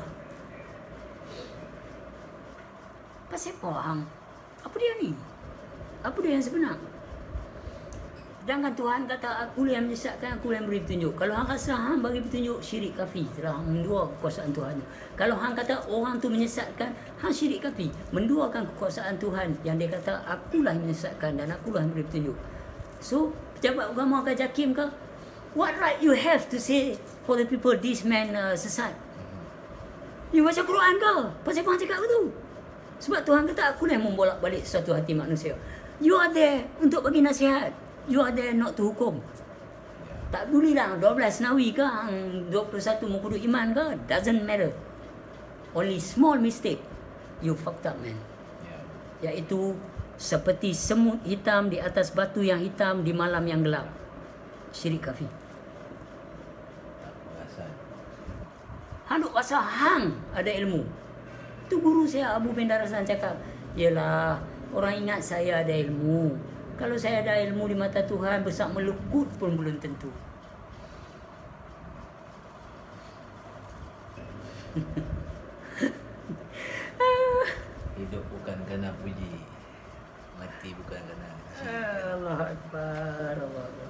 Speaker 1: Pasal apa hang? Apa dia ni? Apa dia yang sebenar? Sedangkan Tuhan kata aku yang menyesatkan, aku yang beri petunjuk. Kalau hang rasa hang bagi petunjuk, syirik kafir. Telah mendua kekuasaan Tuhan. Kalau hang kata orang tu menyesatkan, hang syirik kafir. Menduakan kekuasaan Tuhan yang dia kata akulah yang menyesatkan dan akulah yang beri petunjuk. So, pejabat agama ke JAKIM ke, what right you have to say for the people this man uh, sesat? You baca Quran ke? Pasal apa cakap begitu? Sebab Tuhan kata akulah yang membolak-balik sesuatu hati manusia. You are there untuk bagi nasihat. You are there not to hukum. Tak pedulilah dua belas Nawi ke, dua puluh satu muka iman ke, doesn't matter. Only small mistake, you fucked up, man. Yeah. Iaitu seperti semut hitam di atas batu yang hitam di malam yang gelap. Syirik kafir. Hang duk rasa hang ada ilmu. Tu guru saya Abu bin Darasan cakap, yalah orang ingat saya ada ilmu. Kalau saya ada ilmu di mata Tuhan, besar melukut pun belum tentu.
Speaker 2: Hidup bukan kerana puji, mati bukan kerana
Speaker 1: Allah Akbar, Allah Akbar.